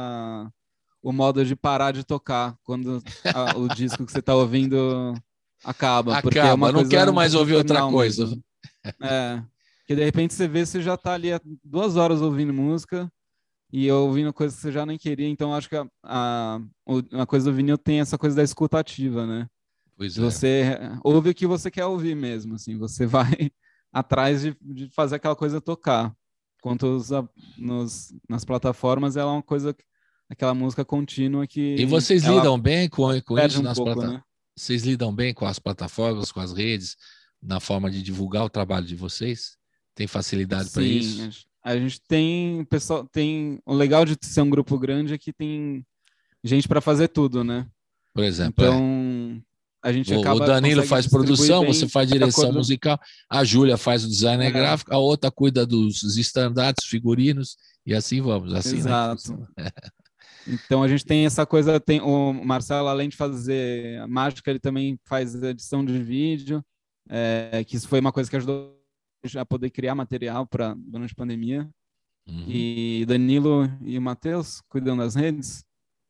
o modo de parar de tocar quando o disco que você está ouvindo acaba. Porque é uma não quero mais ouvir outra coisa. Mesmo. Porque de repente você já está ali há 2 horas ouvindo música, e ouvindo coisas que você já nem queria. Então acho que a coisa do vinil tem essa coisa da escuta ativa, né? Pois Você ouve o que você quer ouvir mesmo, assim, você vai atrás de fazer aquela coisa tocar. Enquanto nas plataformas ela é uma coisa, aquela música contínua que... E vocês lidam bem com isso nas plataformas? Né? Vocês lidam bem com as plataformas, com as redes, na forma de divulgar o trabalho de vocês? Tem facilidade para isso? A gente tem, pessoal, o legal de ser um grupo grande é que tem gente para fazer tudo, né? Por exemplo, então a gente o acaba Danilo faz produção, você faz direção musical, a Júlia faz o design gráfico, a outra cuida dos estandartes, figurinos, e assim vamos. Assim, exato. Né? Então a gente tem essa coisa, o Marcelo, além de fazer a mágica, ele também faz edição de vídeo, que isso foi uma coisa que ajudou a poder criar material para durante a pandemia. E Danilo e o Matheus cuidam das redes.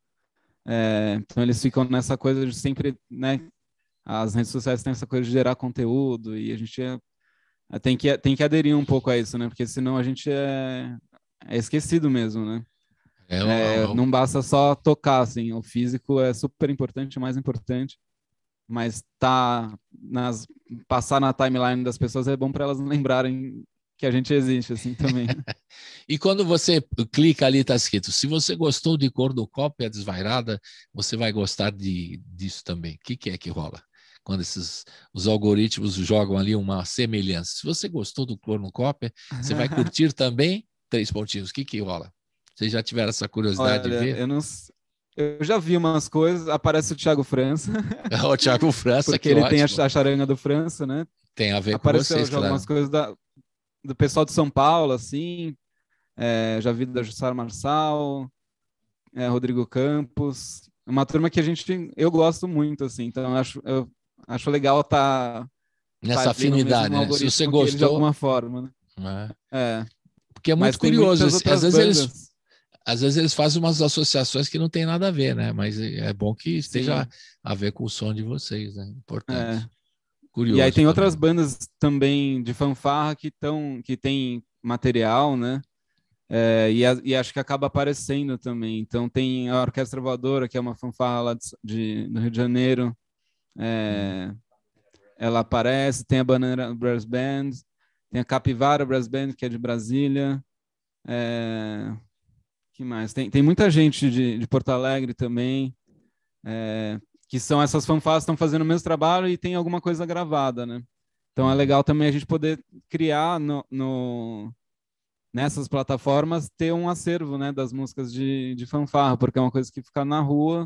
Então eles ficam nessa coisa de sempre, né? As redes sociais têm essa coisa de gerar conteúdo e a gente tem que aderir um pouco a isso, né? Porque senão a gente é esquecido mesmo, né? Não basta só tocar, assim. O físico é super importante, mais importante. Mas passar na timeline das pessoas é bom para elas lembrarem que a gente existe, assim, também. E quando você clica ali, está escrito, se você gostou de Cornucópia Desvairada, você vai gostar disso também. O que é que rola? Quando os algoritmos jogam ali uma semelhança. Se você gostou do Cornucópia, você vai curtir também 3 pontinhos. O que rola? Vocês já tiveram essa curiosidade de ver? Eu já vi umas coisas, aparece o Thiago França. O Thiago França, porque ele tem a charanga do França, né? Tem a ver Apareceu com vocês, claro. Algumas coisas do pessoal de São Paulo, assim. Já vi da Jussara Marçal, Rodrigo Campos. Uma turma que eu gosto muito, assim. Então eu acho legal estar nessa afinidade, né? Se você gostou de alguma forma, né? Porque é muito curioso. Às vezes eles fazem umas associações que não tem nada a ver, né? Mas é bom que esteja a ver com o som de vocês, né? Importante. Curioso. E aí tem outras bandas também de fanfarra que tem material, né? E acho que acaba aparecendo também. Então tem a Orquestra Voadora, que é uma fanfarra lá do Rio de Janeiro. Ela aparece. Tem a Banana Brass Band, tem a Capivara Brass Band, que é de Brasília. Que mais? Tem muita gente de Porto Alegre também, que são essas fanfarras que estão fazendo o mesmo trabalho e tem alguma coisa gravada, né? Então é legal também a gente poder criar nessas plataformas, ter um acervo, né, das músicas de fanfarra, porque é uma coisa que fica na rua,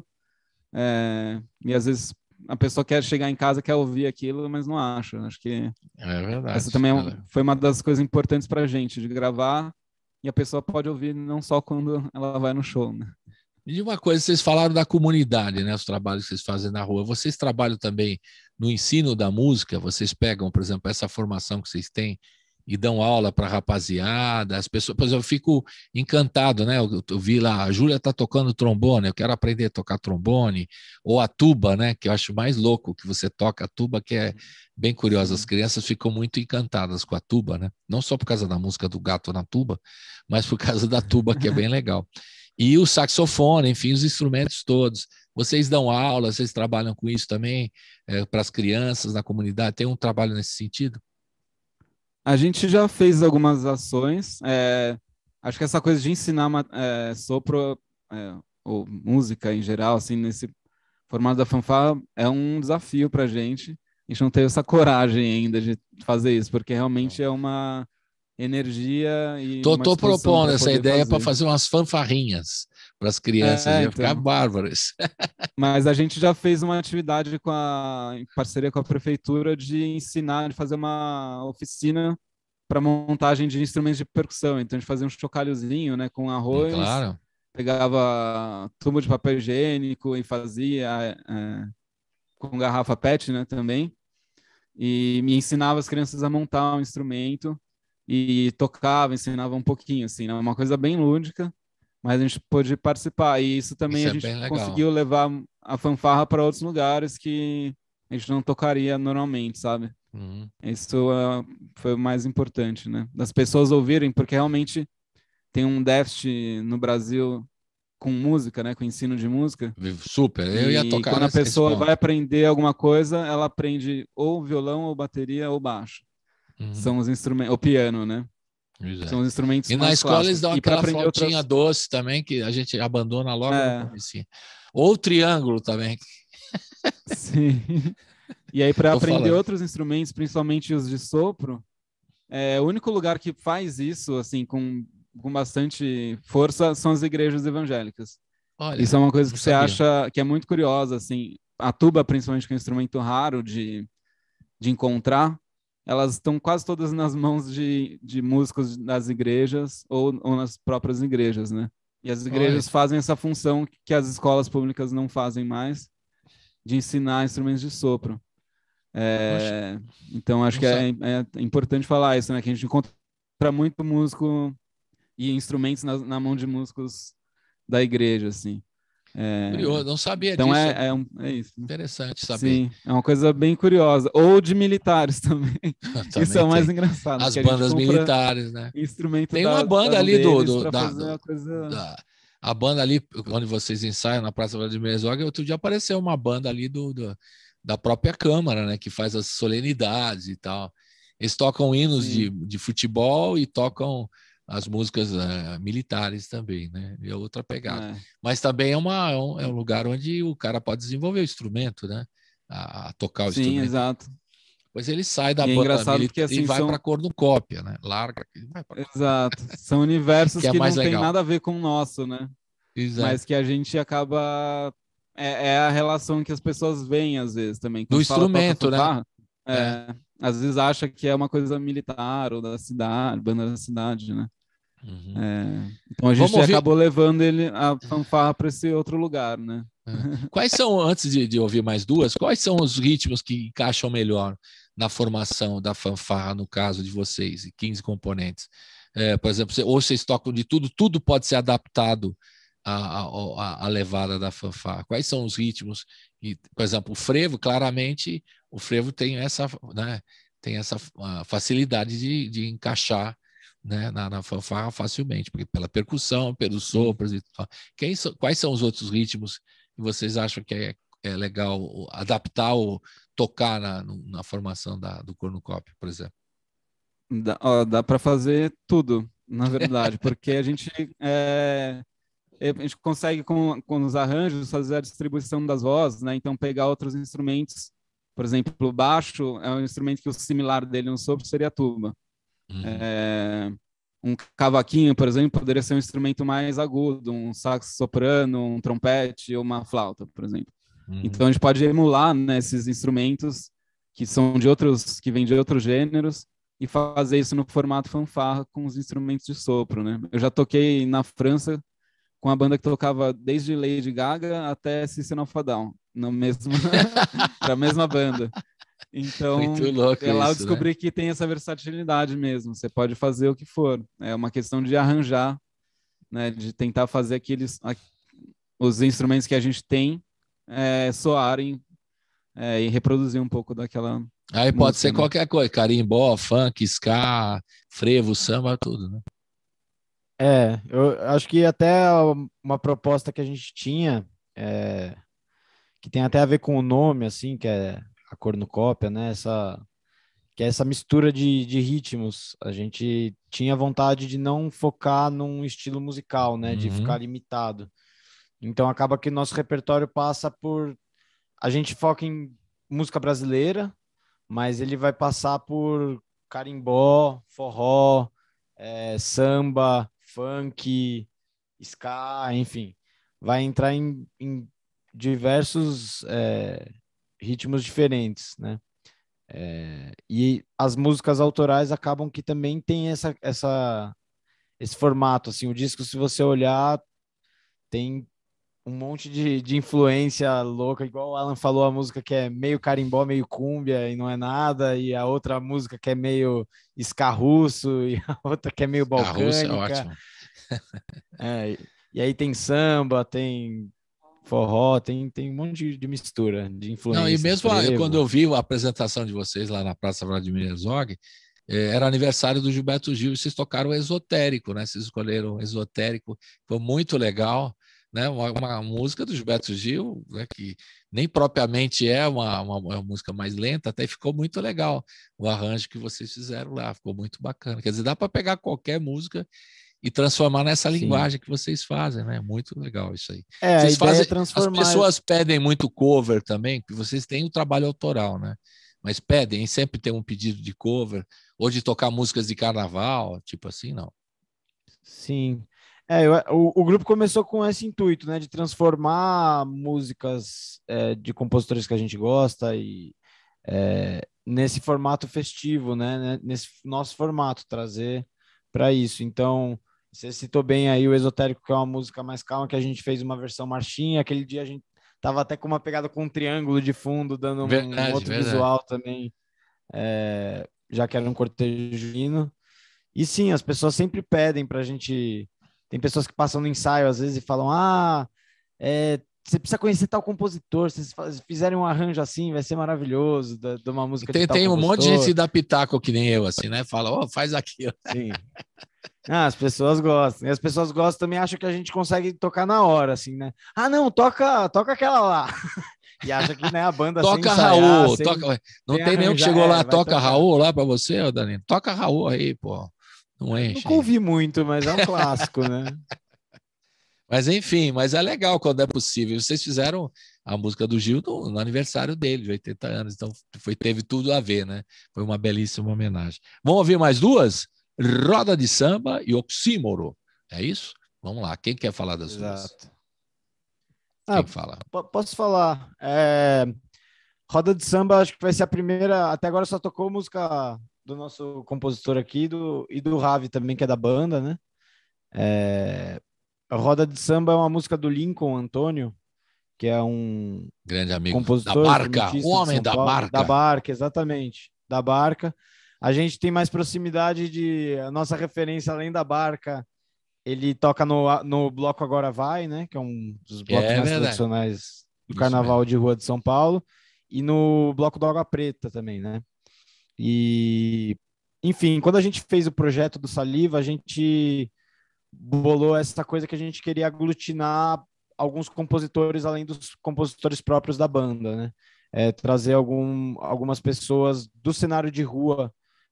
e às vezes a pessoa quer chegar em casa, quer ouvir aquilo, mas não acha. Acho que verdade. Essa também foi uma das coisas importantes para a gente, de gravar, e a pessoa pode ouvir não só quando ela vai no show, né? E uma coisa, vocês falaram da comunidade, né? Os trabalhos que vocês fazem na rua. Vocês trabalham também no ensino da música? Vocês pegam, por exemplo, essa formação que vocês têm e dão aula para a rapaziada? As pessoas, por exemplo, eu fico encantado, né? Eu vi lá, a Júlia está tocando trombone, eu quero aprender a tocar trombone, ou a tuba, né? Que eu acho mais louco que você toca a tuba, que é bem curiosa. As crianças ficam muito encantadas com a tuba, né? Não só por causa da música do gato na tuba, mas por causa da tuba, que é bem legal. E o saxofone, enfim, os instrumentos todos. Vocês dão aula, vocês trabalham com isso também, para as crianças na comunidade? Tem um trabalho nesse sentido? A gente já fez algumas ações. Acho que essa coisa de ensinar sopro ou música em geral, assim, nesse formato da fanfarra, é um desafio para a gente. A gente não teve essa coragem ainda de fazer isso, porque realmente é uma energia e tô propondo essa ideia para fazer umas fanfarrinhas para as crianças, ia ficar bárbaras. Mas a gente já fez uma atividade em parceria com a prefeitura de ensinar, de fazer uma oficina para montagem de instrumentos de percussão. Então a gente fazia um chocalhozinho, né, com arroz, claro. Pegava tubo de papel higiênico e fazia com garrafa PET, né, também, e me ensinava as crianças a montar um instrumento. E tocava, ensinava um pouquinho, assim, né? Uma coisa bem lúdica, mas a gente pôde participar. E isso também a gente conseguiu levar a fanfarra para outros lugares que a gente não tocaria normalmente, sabe? Isso foi o mais importante, né? Das pessoas ouvirem, porque realmente tem um déficit no Brasil com música, né? Com ensino de música. Super, eu ia tocar. E quando a pessoa vai aprender alguma coisa, ela aprende ou violão, ou bateria, ou baixo. São os instrumentos, o piano, né? Exato. São os instrumentos e mais na escola clássicos. Eles dão aquela flautinha doce também, que a gente abandona logo no comecinho. Ou o triângulo também. Sim. E aí, para aprender outros instrumentos, principalmente os de sopro, o único lugar que faz isso, assim, com bastante força, são as igrejas evangélicas. Olha, Isso é uma coisa não que você sabia. acha que é muito curiosa, assim. A tuba, principalmente, que é um instrumento raro de encontrar, elas estão quase todas nas mãos de músicos das igrejas ou nas próprias igrejas, né? E as Olha, igrejas fazem essa função que as escolas públicas não fazem mais, de ensinar instrumentos de sopro. poxa, Então, acho não que sa... é importante falar isso, né? Que a gente encontra muito músico e instrumentos na mão de músicos da igreja, assim. É, Curioso, não sabia então, disso. é isso. Né? Interessante saber. Sim, é uma coisa bem curiosa. Ou de militares também. Isso é Também o mais tem. engraçado, As porque a gente bandas compra militares, né? instrumento Tem uma da banda mão ali deles para fazer a coisa. a banda ali, onde vocês ensaiam na Praça Vladimir Herzog, outro dia apareceu uma banda ali da própria Câmara, né? Que faz as solenidades e tal. Eles tocam hinos Sim, de futebol e tocam as músicas militares também, né? É outra pegada. é. Mas também é um lugar onde o cara pode desenvolver o instrumento, né? A tocar o Sim, instrumento. exato. Pois ele sai da E é banda engraçado porque militar e assim vai para são, a cornucópia, né? Larga e vai para exato, são que universos é que mais não tem legal. nada a ver com o nosso, né? Exato. Mas que a gente acaba é a relação que as pessoas veem às vezes também. Do Quando fala toca instrumento, né? fanfarra, É. às vezes acha que é uma coisa militar ou da cidade, banda da cidade, né? Uhum. Então a Vamos gente ouvir. acabou levando a fanfarra para esse outro lugar, né? Quais são, antes de ouvir mais duas, quais são os ritmos que encaixam melhor na formação da fanfarra, no caso de vocês, e 15 componentes? Por exemplo, ou vocês tocam de tudo, tudo pode ser adaptado à levada da fanfarra. Quais são os ritmos? Por exemplo, o frevo, claramente, o frevo tem essa, né, tem essa facilidade de encaixar, né, na fanfarra facilmente, porque pela percussão, pelos Sim. sopros e tal. Quais são os outros ritmos que vocês acham que é legal adaptar ou tocar na formação do cornucópio, por exemplo? Dá para fazer tudo, na verdade, porque a gente consegue com os arranjos fazer a distribuição das vozes, né? Então pegar outros instrumentos, por exemplo, o baixo é um instrumento que o similar dele no sopro seria a tuba. Uhum. Um cavaquinho, por exemplo, poderia ser um instrumento mais agudo, um sax soprano, um trompete ou uma flauta, por exemplo. Uhum. Então a gente pode emular, né, esses instrumentos que são que vêm de outros gêneros e fazer isso no formato fanfarra com os instrumentos de sopro, né? Eu já toquei na França com a banda que tocava desde Lady Gaga até System of a Down, no mesmo para a mesma banda. Muito Então, louco lá eu isso, né? descobri que tem essa versatilidade mesmo. Você pode fazer o que for. É uma questão de arranjar, né? De tentar fazer os instrumentos que a gente tem soarem e reproduzir um pouco daquela Aí pode ser música, né? qualquer coisa, carimbó, funk, ska, frevo, samba, tudo, né? Eu acho que até uma proposta que a gente tinha, que tem até a ver com o nome, assim, que é a cornucópia, né? Que é essa mistura de ritmos. A gente tinha vontade de não focar num estilo musical, né? De ficar Uhum. limitado. Então acaba que o nosso repertório passa por. A gente foca em música brasileira, mas ele vai passar por carimbó, forró, samba, funk, ska, enfim. Vai entrar em diversos ritmos diferentes, né? E as músicas autorais acabam que também tem esse formato, assim, o disco, se você olhar, tem um monte de influência louca, igual o Alan falou, a música que é meio carimbó, meio cúmbia e não é nada, e a outra música que é meio ska russo, e a outra que é meio A Rússia é balcânica, ótimo. e aí tem samba, tem forró, tem um monte de mistura, de Não, e influência, mesmo quando frevo. eu vi a apresentação de vocês lá na Praça Vladimir Herzog, era aniversário do Gilberto Gil e vocês tocaram o Esotérico, né? Vocês escolheram o Esotérico, foi muito legal, né? Uma música do Gilberto Gil, né? Que nem propriamente é uma música mais lenta, até ficou muito legal o arranjo que vocês fizeram lá, ficou muito bacana. Quer dizer, dá para pegar qualquer música e transformar nessa Sim. linguagem que vocês fazem, né? Muito legal isso aí. A Vocês ideia é fazem, as transformar. pessoas pedem muito cover também, porque vocês têm o trabalho autoral, né? Mas pedem, sempre tem um pedido de cover, ou de tocar músicas de carnaval, tipo assim, não. Sim. O grupo começou com esse intuito, né, de transformar músicas de compositores que a gente gosta e nesse formato festivo, né, nesse nosso formato, trazer para isso. Então, você citou bem aí o Esotérico, que é uma música mais calma, que a gente fez uma versão marchinha. Aquele dia a gente tava até com uma pegada com um triângulo de fundo, dando um outro visual também, já que era um cortejo junino. E sim, as pessoas sempre pedem pra gente... Tem pessoas que passam no ensaio, às vezes, e falam, você precisa conhecer tal compositor, se vocês fizerem um arranjo assim, vai ser maravilhoso, de uma música de tal Tem um monte de compositor. gente que dá pitaco que nem eu, assim, né? Fala, faz aquilo. Sim. As pessoas gostam. E as pessoas gostam também, acham que a gente consegue tocar na hora, assim, né? Não, toca aquela lá. E acha que, né, a banda toca sem ensaiar, Raul, não tem nenhum que chegou lá, toca tocar. Raul lá pra você, ô Danilo? Toca Raul aí, pô. Não enche. Nunca ouvi muito, mas é um clássico, né? Mas enfim, mas é legal quando é possível. Vocês fizeram a música do Gil no aniversário dele, de 80 anos, então teve tudo a ver, né? Foi uma belíssima homenagem. Vamos ouvir mais duas? Roda de Samba e Oxímoro. É isso? Vamos lá. Quem quer falar das duas? Quem fala? Posso falar. Roda de Samba, acho que vai ser a primeira. Até agora só tocou música do nosso compositor aqui e do Ravi também, que é da banda, né? A Roda de Samba é uma música do Lincoln Antônio, que é um grande amigo compositor, da Barca, o homem da Barca. Da Barca, exatamente, da Barca. A gente tem mais proximidade a nossa referência além da Barca. Ele toca no Bloco Agora Vai, né? Que é um dos blocos mais tradicionais do Carnaval de Rua de São Paulo. E no Bloco do Água Preta também, né? E, enfim, quando a gente fez o projeto do Saliva, a gente bolou essa coisa que a gente queria aglutinar alguns compositores além dos compositores próprios da banda, né? Trazer algumas pessoas do cenário de rua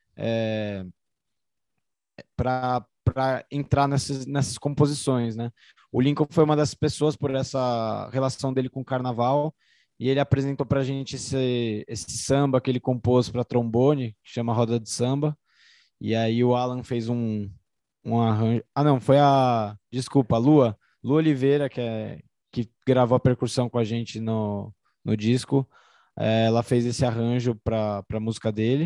para entrar nessas composições, né? O Lincoln foi uma das pessoas por essa relação dele com o carnaval, e ele apresentou para a gente esse samba que ele compôs para trombone, que chama Roda de Samba, e aí o Alan fez um arranjo... não, foi desculpa, a Lua Oliveira, que gravou a percussão com a gente no disco. Ela fez esse arranjo para a música dele.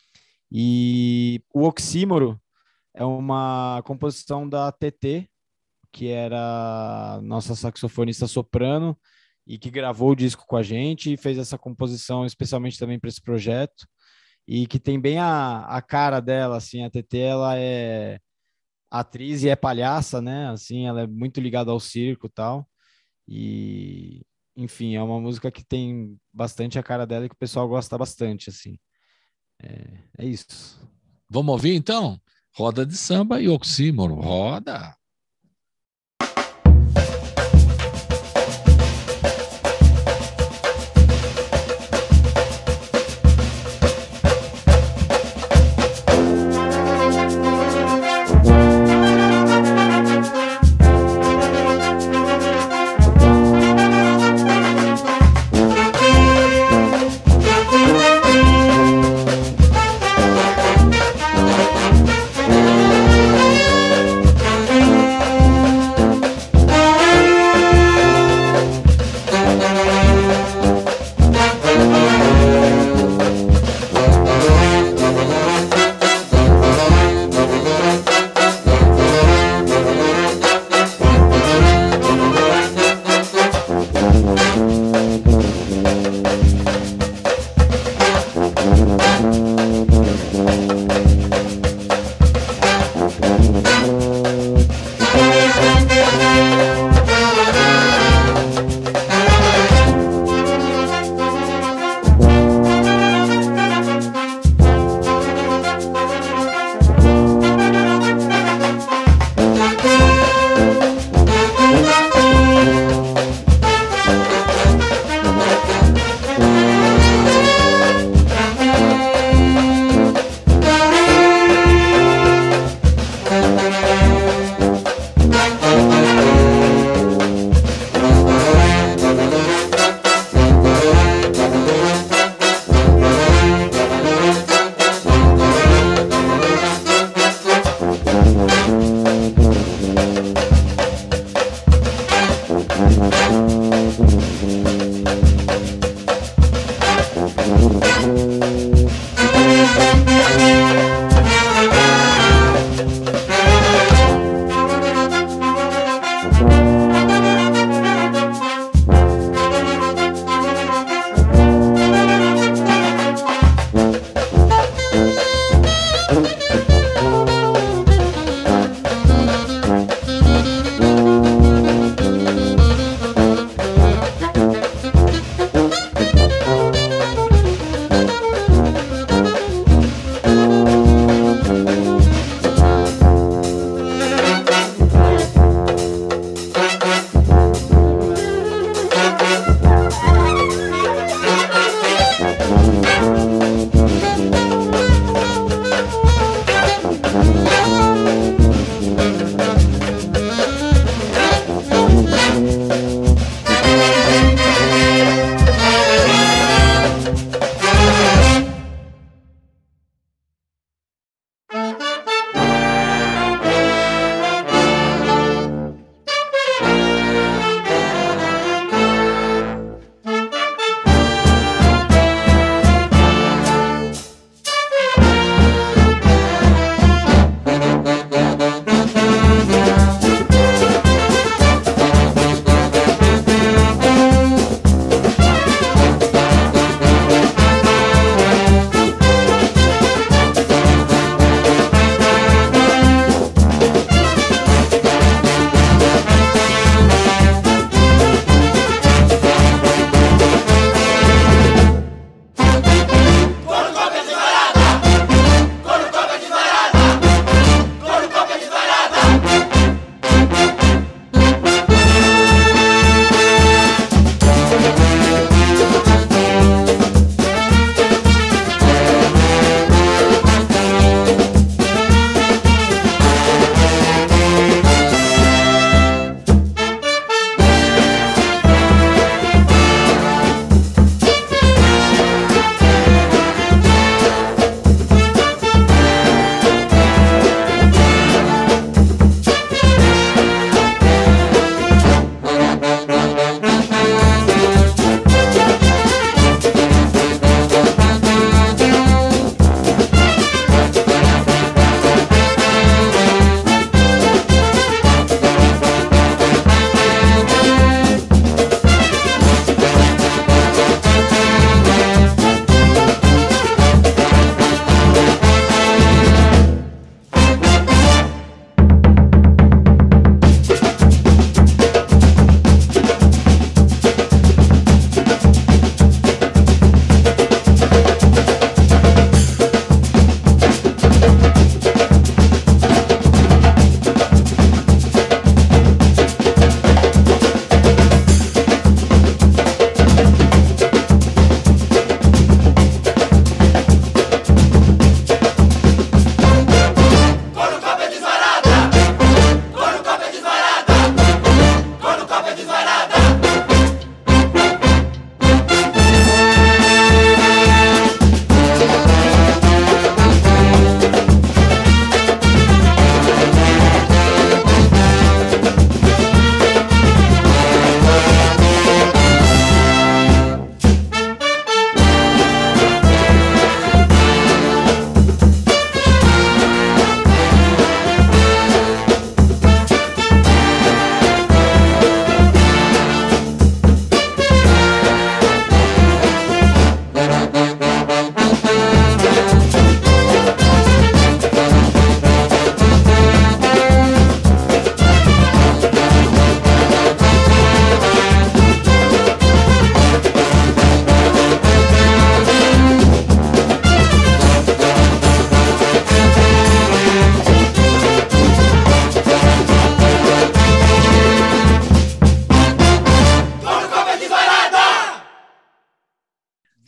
E o Oxímoro é uma composição da TT, que era nossa saxofonista soprano e que gravou o disco com a gente e fez essa composição especialmente também para esse projeto, e que tem bem a cara dela, assim. A TT, ela é atriz e é palhaça, né? Assim, ela é muito ligada ao circo e tal. E, enfim, é uma música que tem bastante a cara dela e que o pessoal gosta bastante, assim. É isso. Vamos ouvir, então? Roda de Samba e Oxímoro. Roda!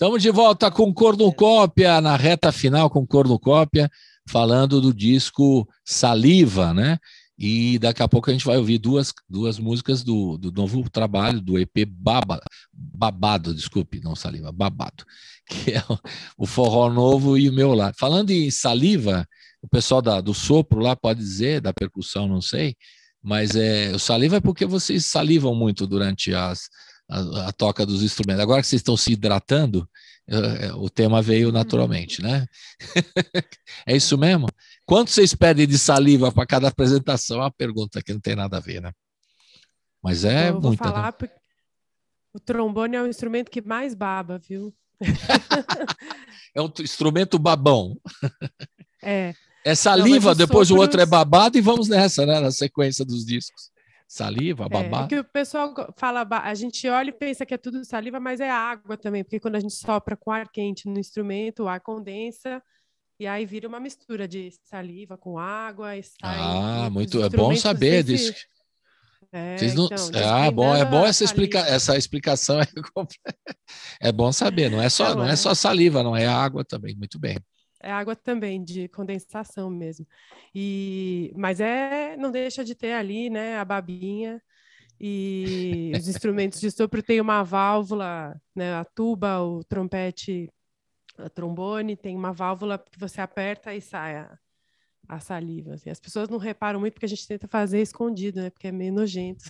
Estamos de volta com Cornucópia, na reta final com Cornucópia, falando do disco Saliva, né? E daqui a pouco a gente vai ouvir duas músicas do novo trabalho, do EP Babado, desculpe, não Saliva, Babado, que é o Forró Novo e o Meu Lar. Falando em saliva, o pessoal do sopro lá pode dizer, da percussão, não sei, mas o saliva é porque vocês salivam muito durante a toca dos instrumentos. Agora que vocês estão se hidratando, o tema veio naturalmente, né? É isso mesmo? Quanto vocês pedem de saliva para cada apresentação? É uma pergunta que não tem nada a ver, né? Mas é eu vou muita, falar né? porque o trombone é o instrumento que mais baba, viu? É um instrumento babão. É. É saliva, não, depois o outro é sopros... babado e vamos nessa, né? Na sequência dos discos. Saliva, babado. É que o pessoal fala, a gente olha e pensa que é tudo saliva, mas é água também, porque quando a gente sopra com ar quente no instrumento, o ar condensa e aí vira uma mistura de saliva com água e sai. Muito, é bom saber disso. Vocês não... Então, é bom saliva. essa explicação. É bom saber, não é só saliva, não é água também, muito bem. É água também, de condensação mesmo. Mas não deixa de ter ali, né, a babinha e os instrumentos de sopro tem uma válvula, né, a tuba, o trompete, o trombone, tem uma válvula que você aperta e sai a saliva. Assim. As pessoas não reparam muito porque a gente tenta fazer escondido, né, porque é meio nojento.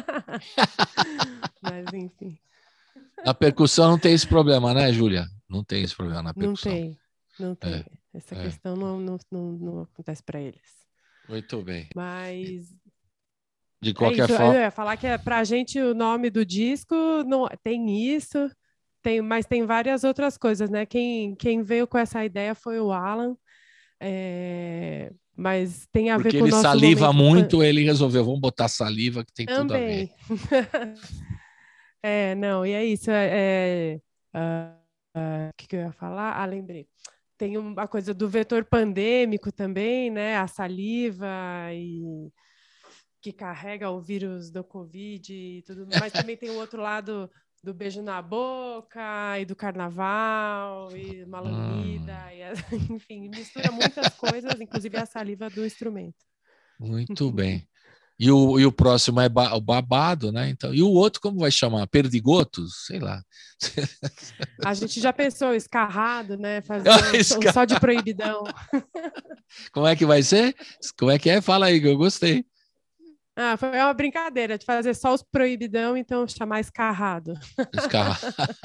Mas, enfim. Na percussão não tem esse problema, né, Júlia? Não tem esse problema na percussão. Não tem. Essa questão não acontece para eles. Muito bem. Mas de qualquer forma, eu ia falar que para a gente o nome do disco não tem isso, mas tem várias outras coisas, né? Quem veio com essa ideia foi o Alan, mas tem a ver com o nosso Porque ele saliva momento... muito, ele resolveu, vamos botar saliva que tem tudo a ver. Não, e é isso. O que eu ia falar? Lembrei. Tem uma coisa do vetor pandêmico também, né? A saliva que carrega o vírus do Covid e tudo, mas também tem o outro lado do beijo na boca e do carnaval e uma lambida, enfim, mistura muitas coisas, inclusive a saliva do instrumento. Muito bem. E o próximo é o babado, né? Então, e o outro, como vai chamar? Perdigotos? Sei lá. A gente já pensou escarrado, né? Fazer só de proibidão. Como é que vai ser? Como é que é? Fala aí, que eu gostei. Foi uma brincadeira de fazer só os proibidão, então chamar escarrado. Escarrado.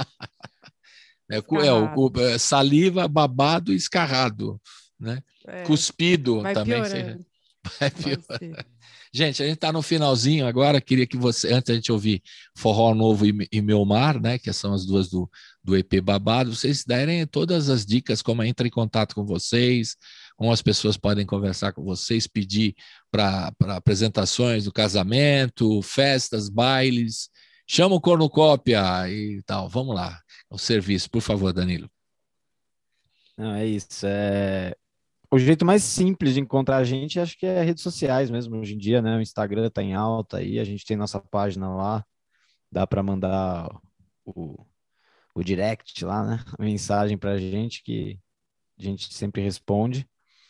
Saliva, babado e escarrado, né? Cuspido vai também. Piorando. Vai piorando. Gente, a gente está no finalzinho agora, queria que você, antes da gente ouvir Forró Novo e Meu Mar, né, que são as duas do EP Babado, vocês derem todas as dicas, como entra em contato com vocês, como as pessoas podem conversar com vocês, pedir para apresentações do casamento, festas, bailes, chama o Cornucópia e tal, vamos lá, o serviço, por favor, Danilo. Não, é isso, o jeito mais simples de encontrar a gente, acho que é redes sociais mesmo, hoje em dia, né? O Instagram tá em alta aí, a gente tem nossa página lá, dá para mandar o direct lá, né? A mensagem pra gente que a gente sempre responde.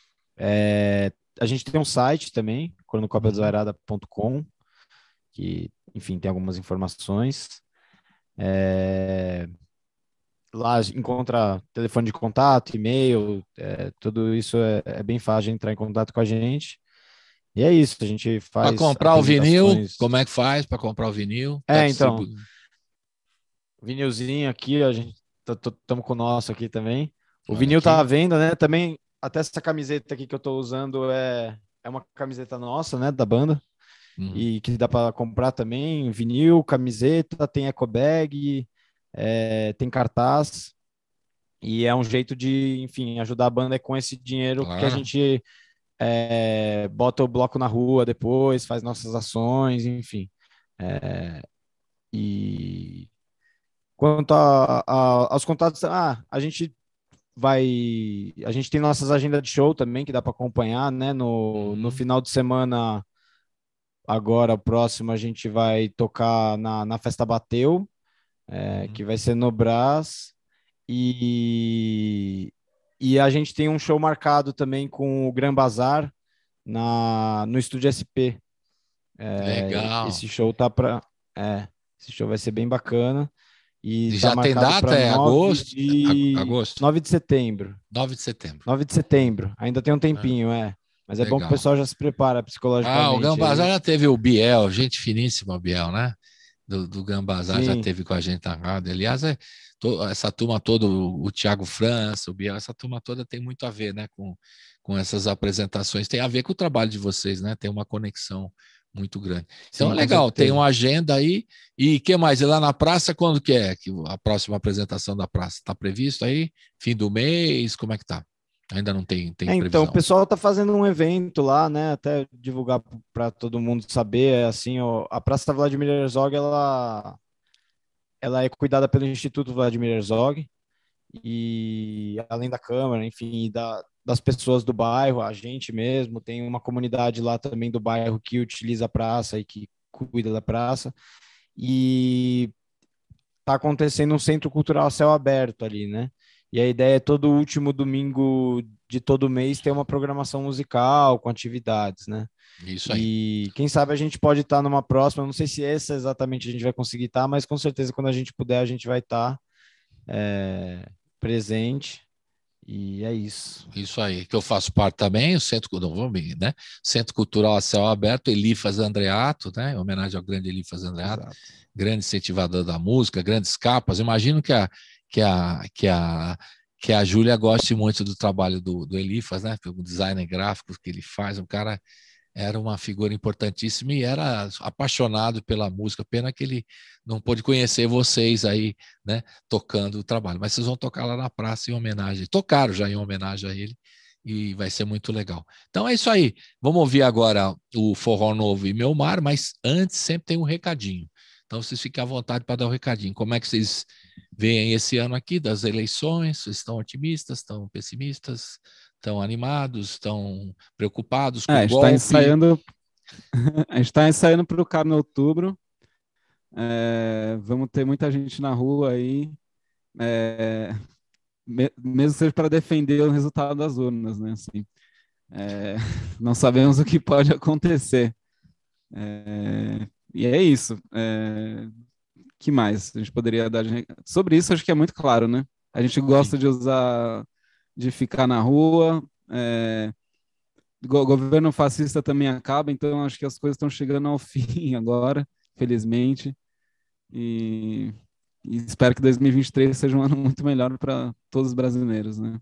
A gente tem um site também, cornucopiadesvairada.com, que, enfim, tem algumas informações. Lá encontra telefone de contato, e-mail, tudo isso é bem fácil de entrar em contato com a gente. E é isso, a gente faz... Para comprar o vinil, como é que faz para comprar o vinil? Então, vinilzinho aqui, a gente estamos com o nosso aqui também. O vinil tá à venda, né? Também, até essa camiseta aqui que eu tô usando é uma camiseta nossa, né? Da banda. E que dá para comprar também, vinil, camiseta, tem eco bag... tem cartaz e é um jeito de, enfim, ajudar a banda com esse dinheiro que a gente bota o bloco na rua depois, faz nossas ações, enfim. E quanto aos contatos, a gente tem nossas agendas de show também que dá para acompanhar, né? No final de semana, agora, o próximo, a gente vai tocar na Festa Bateu, que vai ser no Brás, E, e a gente tem um show marcado também com o Gran Bazar no Estúdio SP. Legal. Esse show tá para. Esse show vai ser bem bacana. E E tá já tem marcado data? para É agosto? Agosto? 9 de setembro. 9 de setembro. 9 de setembro. Ainda tem um tempinho, Mas é bom que o Legal. pessoal já se prepara psicologicamente. O Gambazar já teve o Biel, gente finíssima, o Biel, né? Do Gambazar já Sim. teve com a gente na rádio. Aliás, essa turma toda, o Thiago França, o Biel, essa turma toda tem muito a ver, né, com essas apresentações. Tem a ver com o trabalho de vocês, né? Tem uma conexão muito grande. Então Sim, é legal, com tem certeza. uma agenda aí. E que mais? E lá na praça, quando que é que a próxima apresentação da praça? Está previsto aí? Fim do mês? Como é que tá? Ainda não tem Então, previsão. o pessoal está fazendo um evento lá, né? Até divulgar para todo mundo saber, assim, a Praça Vladimir Herzog, ela é cuidada pelo Instituto Vladimir Herzog e além da Câmara, enfim, das pessoas do bairro, a gente mesmo, tem uma comunidade lá também do bairro que utiliza a praça e que cuida da praça. E está acontecendo um centro cultural a céu aberto ali, né? E a ideia é todo último domingo de todo mês ter uma programação musical com atividades, né? Isso aí. E quem sabe a gente pode estar numa próxima, não sei se essa exatamente a gente vai conseguir estar, mas com certeza quando a gente puder a gente vai estar presente. E é isso. Isso aí, que eu faço parte também, o Centro Cultural a Céu Aberto, Elifas Andreato, né? Em homenagem ao grande Elifas Andreato, Exato. grande incentivador da música, grandes capas. Imagino que a Júlia goste muito do trabalho do Elifas, né? O design gráfico que ele faz, o cara era uma figura importantíssima e era apaixonado pela música. Pena que ele não pôde conhecer vocês aí, né, tocando o trabalho. Mas vocês vão tocar lá na praça em homenagem. Tocaram já em homenagem a ele e vai ser muito legal. Então é isso aí. Vamos ouvir agora o Forró Novo e Meu Mar, mas antes sempre tem um recadinho. Então vocês fiquem à vontade para dar o recadinho. Como é que vocês veem esse ano aqui das eleições? Vocês estão otimistas, estão pessimistas? Estão animados, estão preocupados com o golpe? A gente está ensaiando para o CAB em outubro. Vamos ter muita gente na rua aí, mesmo que seja para defender o resultado das urnas, né? Assim, não sabemos o que pode acontecer. E é isso. Que mais a gente poderia dar? Sobre isso, acho que é muito claro, né? A gente gosta de ficar na rua. O governo fascista também acaba, então acho que as coisas estão chegando ao fim agora, felizmente. E espero que 2023 seja um ano muito melhor para todos os brasileiros, né?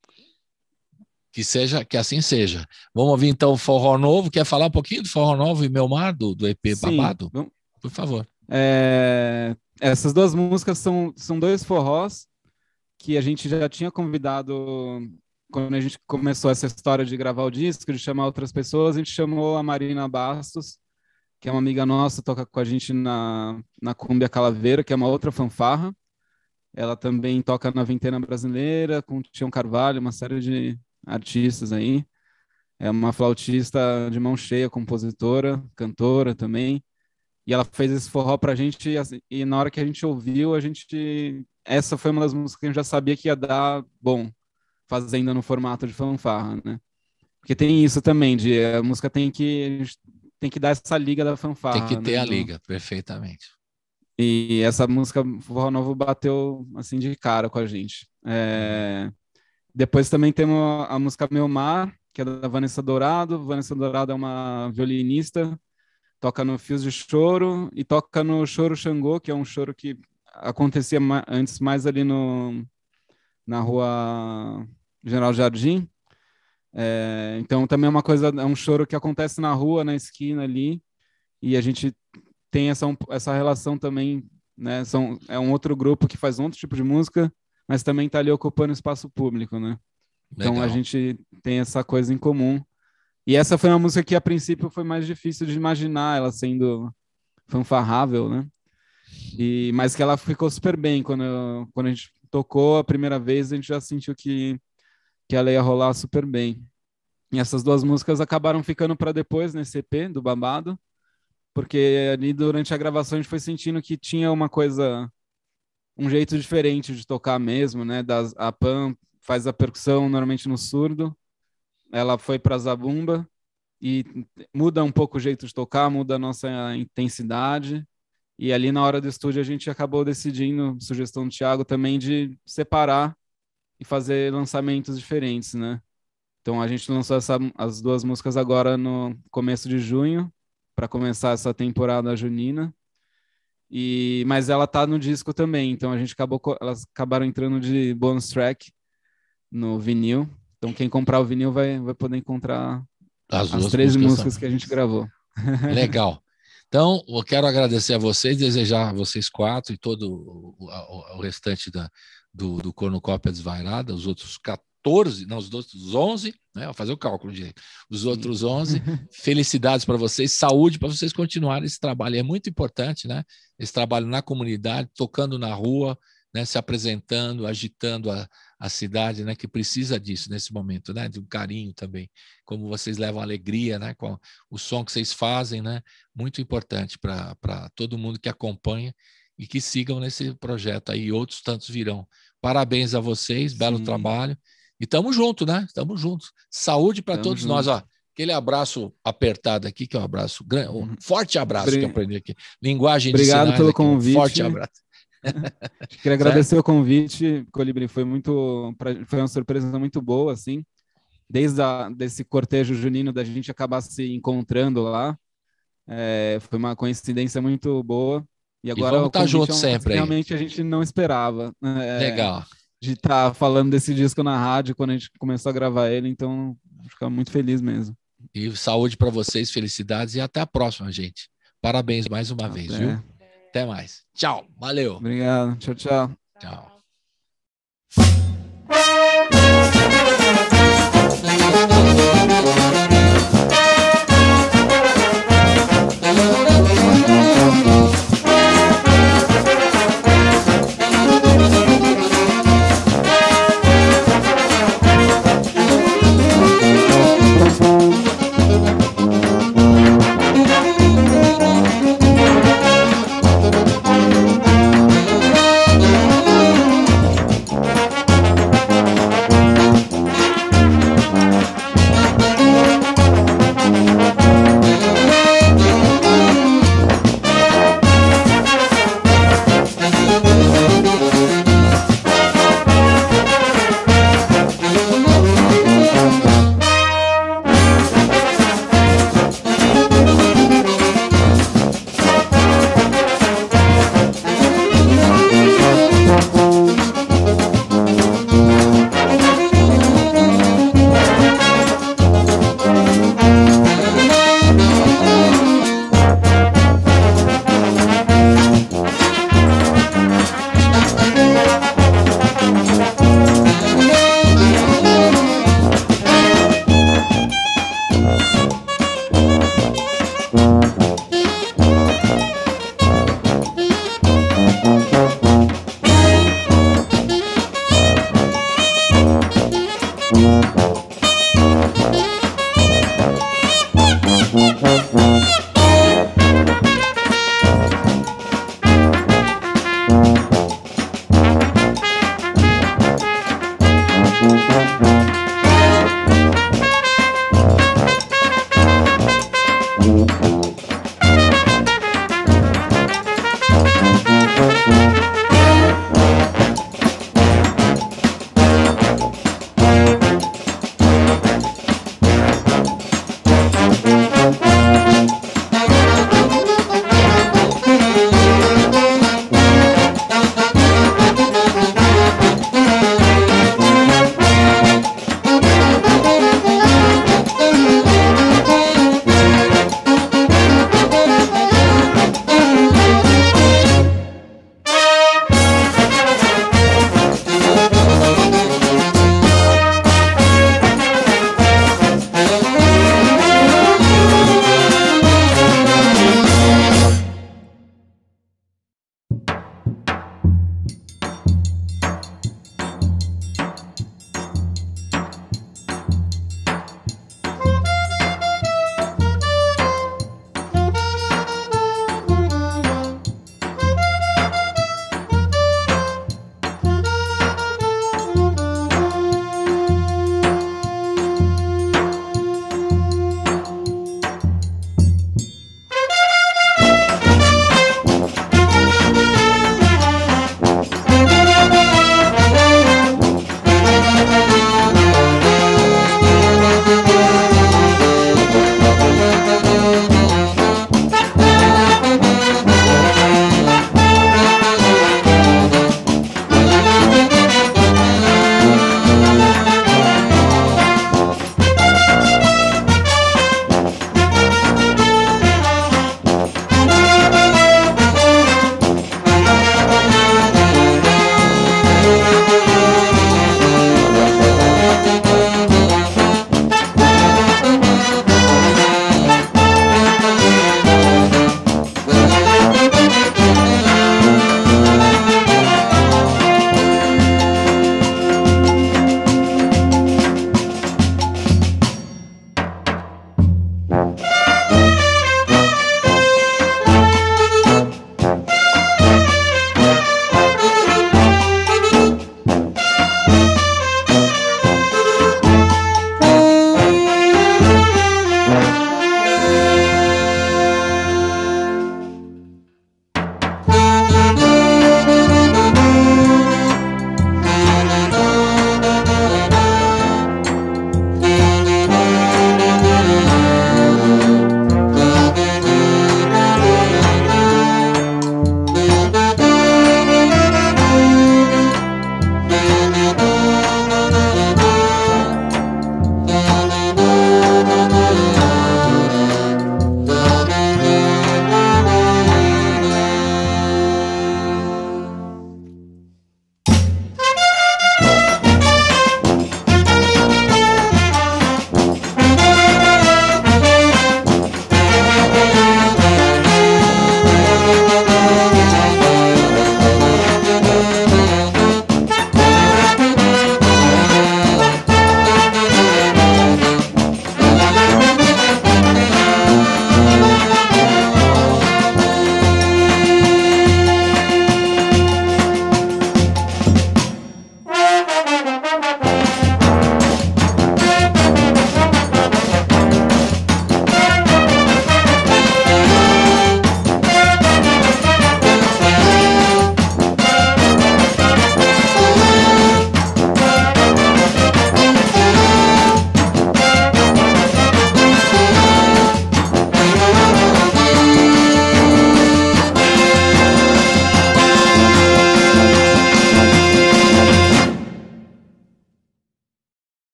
Que assim seja. Vamos ouvir então o Forró Novo. Quer falar um pouquinho do Forró Novo e Meu Mar, do EP Sim, Babado? Por favor. Essas duas músicas são dois forrós que a gente já tinha convidado quando a gente começou essa história de gravar o disco, de chamar outras pessoas. A gente chamou a Marina Bastos, que é uma amiga nossa, toca com a gente na Cúmbia Calaveira, que é uma outra fanfarra. Ela também toca na Vintena Brasileira, com o Tião Carvalho, uma série de artistas aí. É uma flautista de mão cheia, compositora, cantora também. E ela fez esse forró pra gente, e na hora que a gente ouviu, essa foi uma das músicas que a gente já sabia que ia dar bom, fazendo no formato de fanfarra, né? Porque tem isso também, a música tem que dar essa liga da fanfarra. Tem que ter, né? A Então, liga, perfeitamente. E essa música, Forró Novo, bateu assim de cara com a gente. Depois também temos a música Meu Mar, que é da Vanessa Dourado. Vanessa Dourado é uma violinista, toca no Fios de Choro e toca no Choro Xangô, que é um choro que acontecia antes mais ali na Rua General Jardim. Então também é um choro que acontece na rua, na esquina ali, e a gente tem essa relação também, né? É um outro grupo que faz outro tipo de música, mas também está ali ocupando espaço público, né? Então Legal. A gente tem essa coisa em comum. E essa foi uma música que, a princípio, foi mais difícil de imaginar ela sendo fanfarrável, né? Mas que ela ficou super bem. Quando a gente tocou a primeira vez, a gente já sentiu que ela ia rolar super bem. E essas duas músicas acabaram ficando para depois, nesse EP do Babado, porque ali durante a gravação a gente foi sentindo que tinha uma coisa um jeito diferente de tocar mesmo, né? A Pam faz a percussão normalmente no surdo, ela foi para zabumba e muda um pouco o jeito de tocar, muda a nossa intensidade. E ali na hora do estúdio a gente acabou decidindo, sugestão do Thiago também, de separar e fazer lançamentos diferentes, né? Então a gente lançou as 2 músicas agora no começo de junho, para começar essa temporada junina. Mas ela tá no disco também, então elas acabaram entrando de bonus track no vinil. Então quem comprar o vinil vai poder encontrar as 13 músicas que a gente gravou. Legal. Então, eu quero agradecer a vocês, desejar a vocês 4 e todo o restante do Cornucópia Desvairada, os outros 14, não, os outros 11, né? Vou fazer o cálculo direito. Os outros 11, felicidades para vocês, saúde para vocês continuarem esse trabalho. É muito importante, né? Esse trabalho na comunidade, tocando na rua, né? Se apresentando, agitando a cidade, né? Que precisa disso nesse momento, né? De um carinho também, como vocês levam alegria, né? Com o som que vocês fazem, né? Muito importante para todo mundo que acompanha e que sigam nesse projeto aí, outros tantos virão. Parabéns a vocês, belo trabalho. E estamos juntos, né? Estamos juntos. Saúde para todos nós. Ó, aquele abraço apertado aqui, que é um abraço grande, um forte abraço que eu aprendi aqui. Linguagem de sinais. Obrigado pelo aqui, convite. Um forte abraço. Queria agradecer o convite, Colibri. Foi uma surpresa muito boa, assim. Desde desse cortejo junino da gente acabar se encontrando lá. Foi uma coincidência muito boa. E agora vamos estar juntos sempre. Realmente a gente não esperava. Legal. De estar falando desse disco na rádio quando a gente começou a gravar ele, então ficar muito feliz mesmo. E saúde para vocês, felicidades e até a próxima, gente. Parabéns mais uma vez, viu? Até mais. Tchau, valeu. Obrigado, tchau, tchau. Tchau.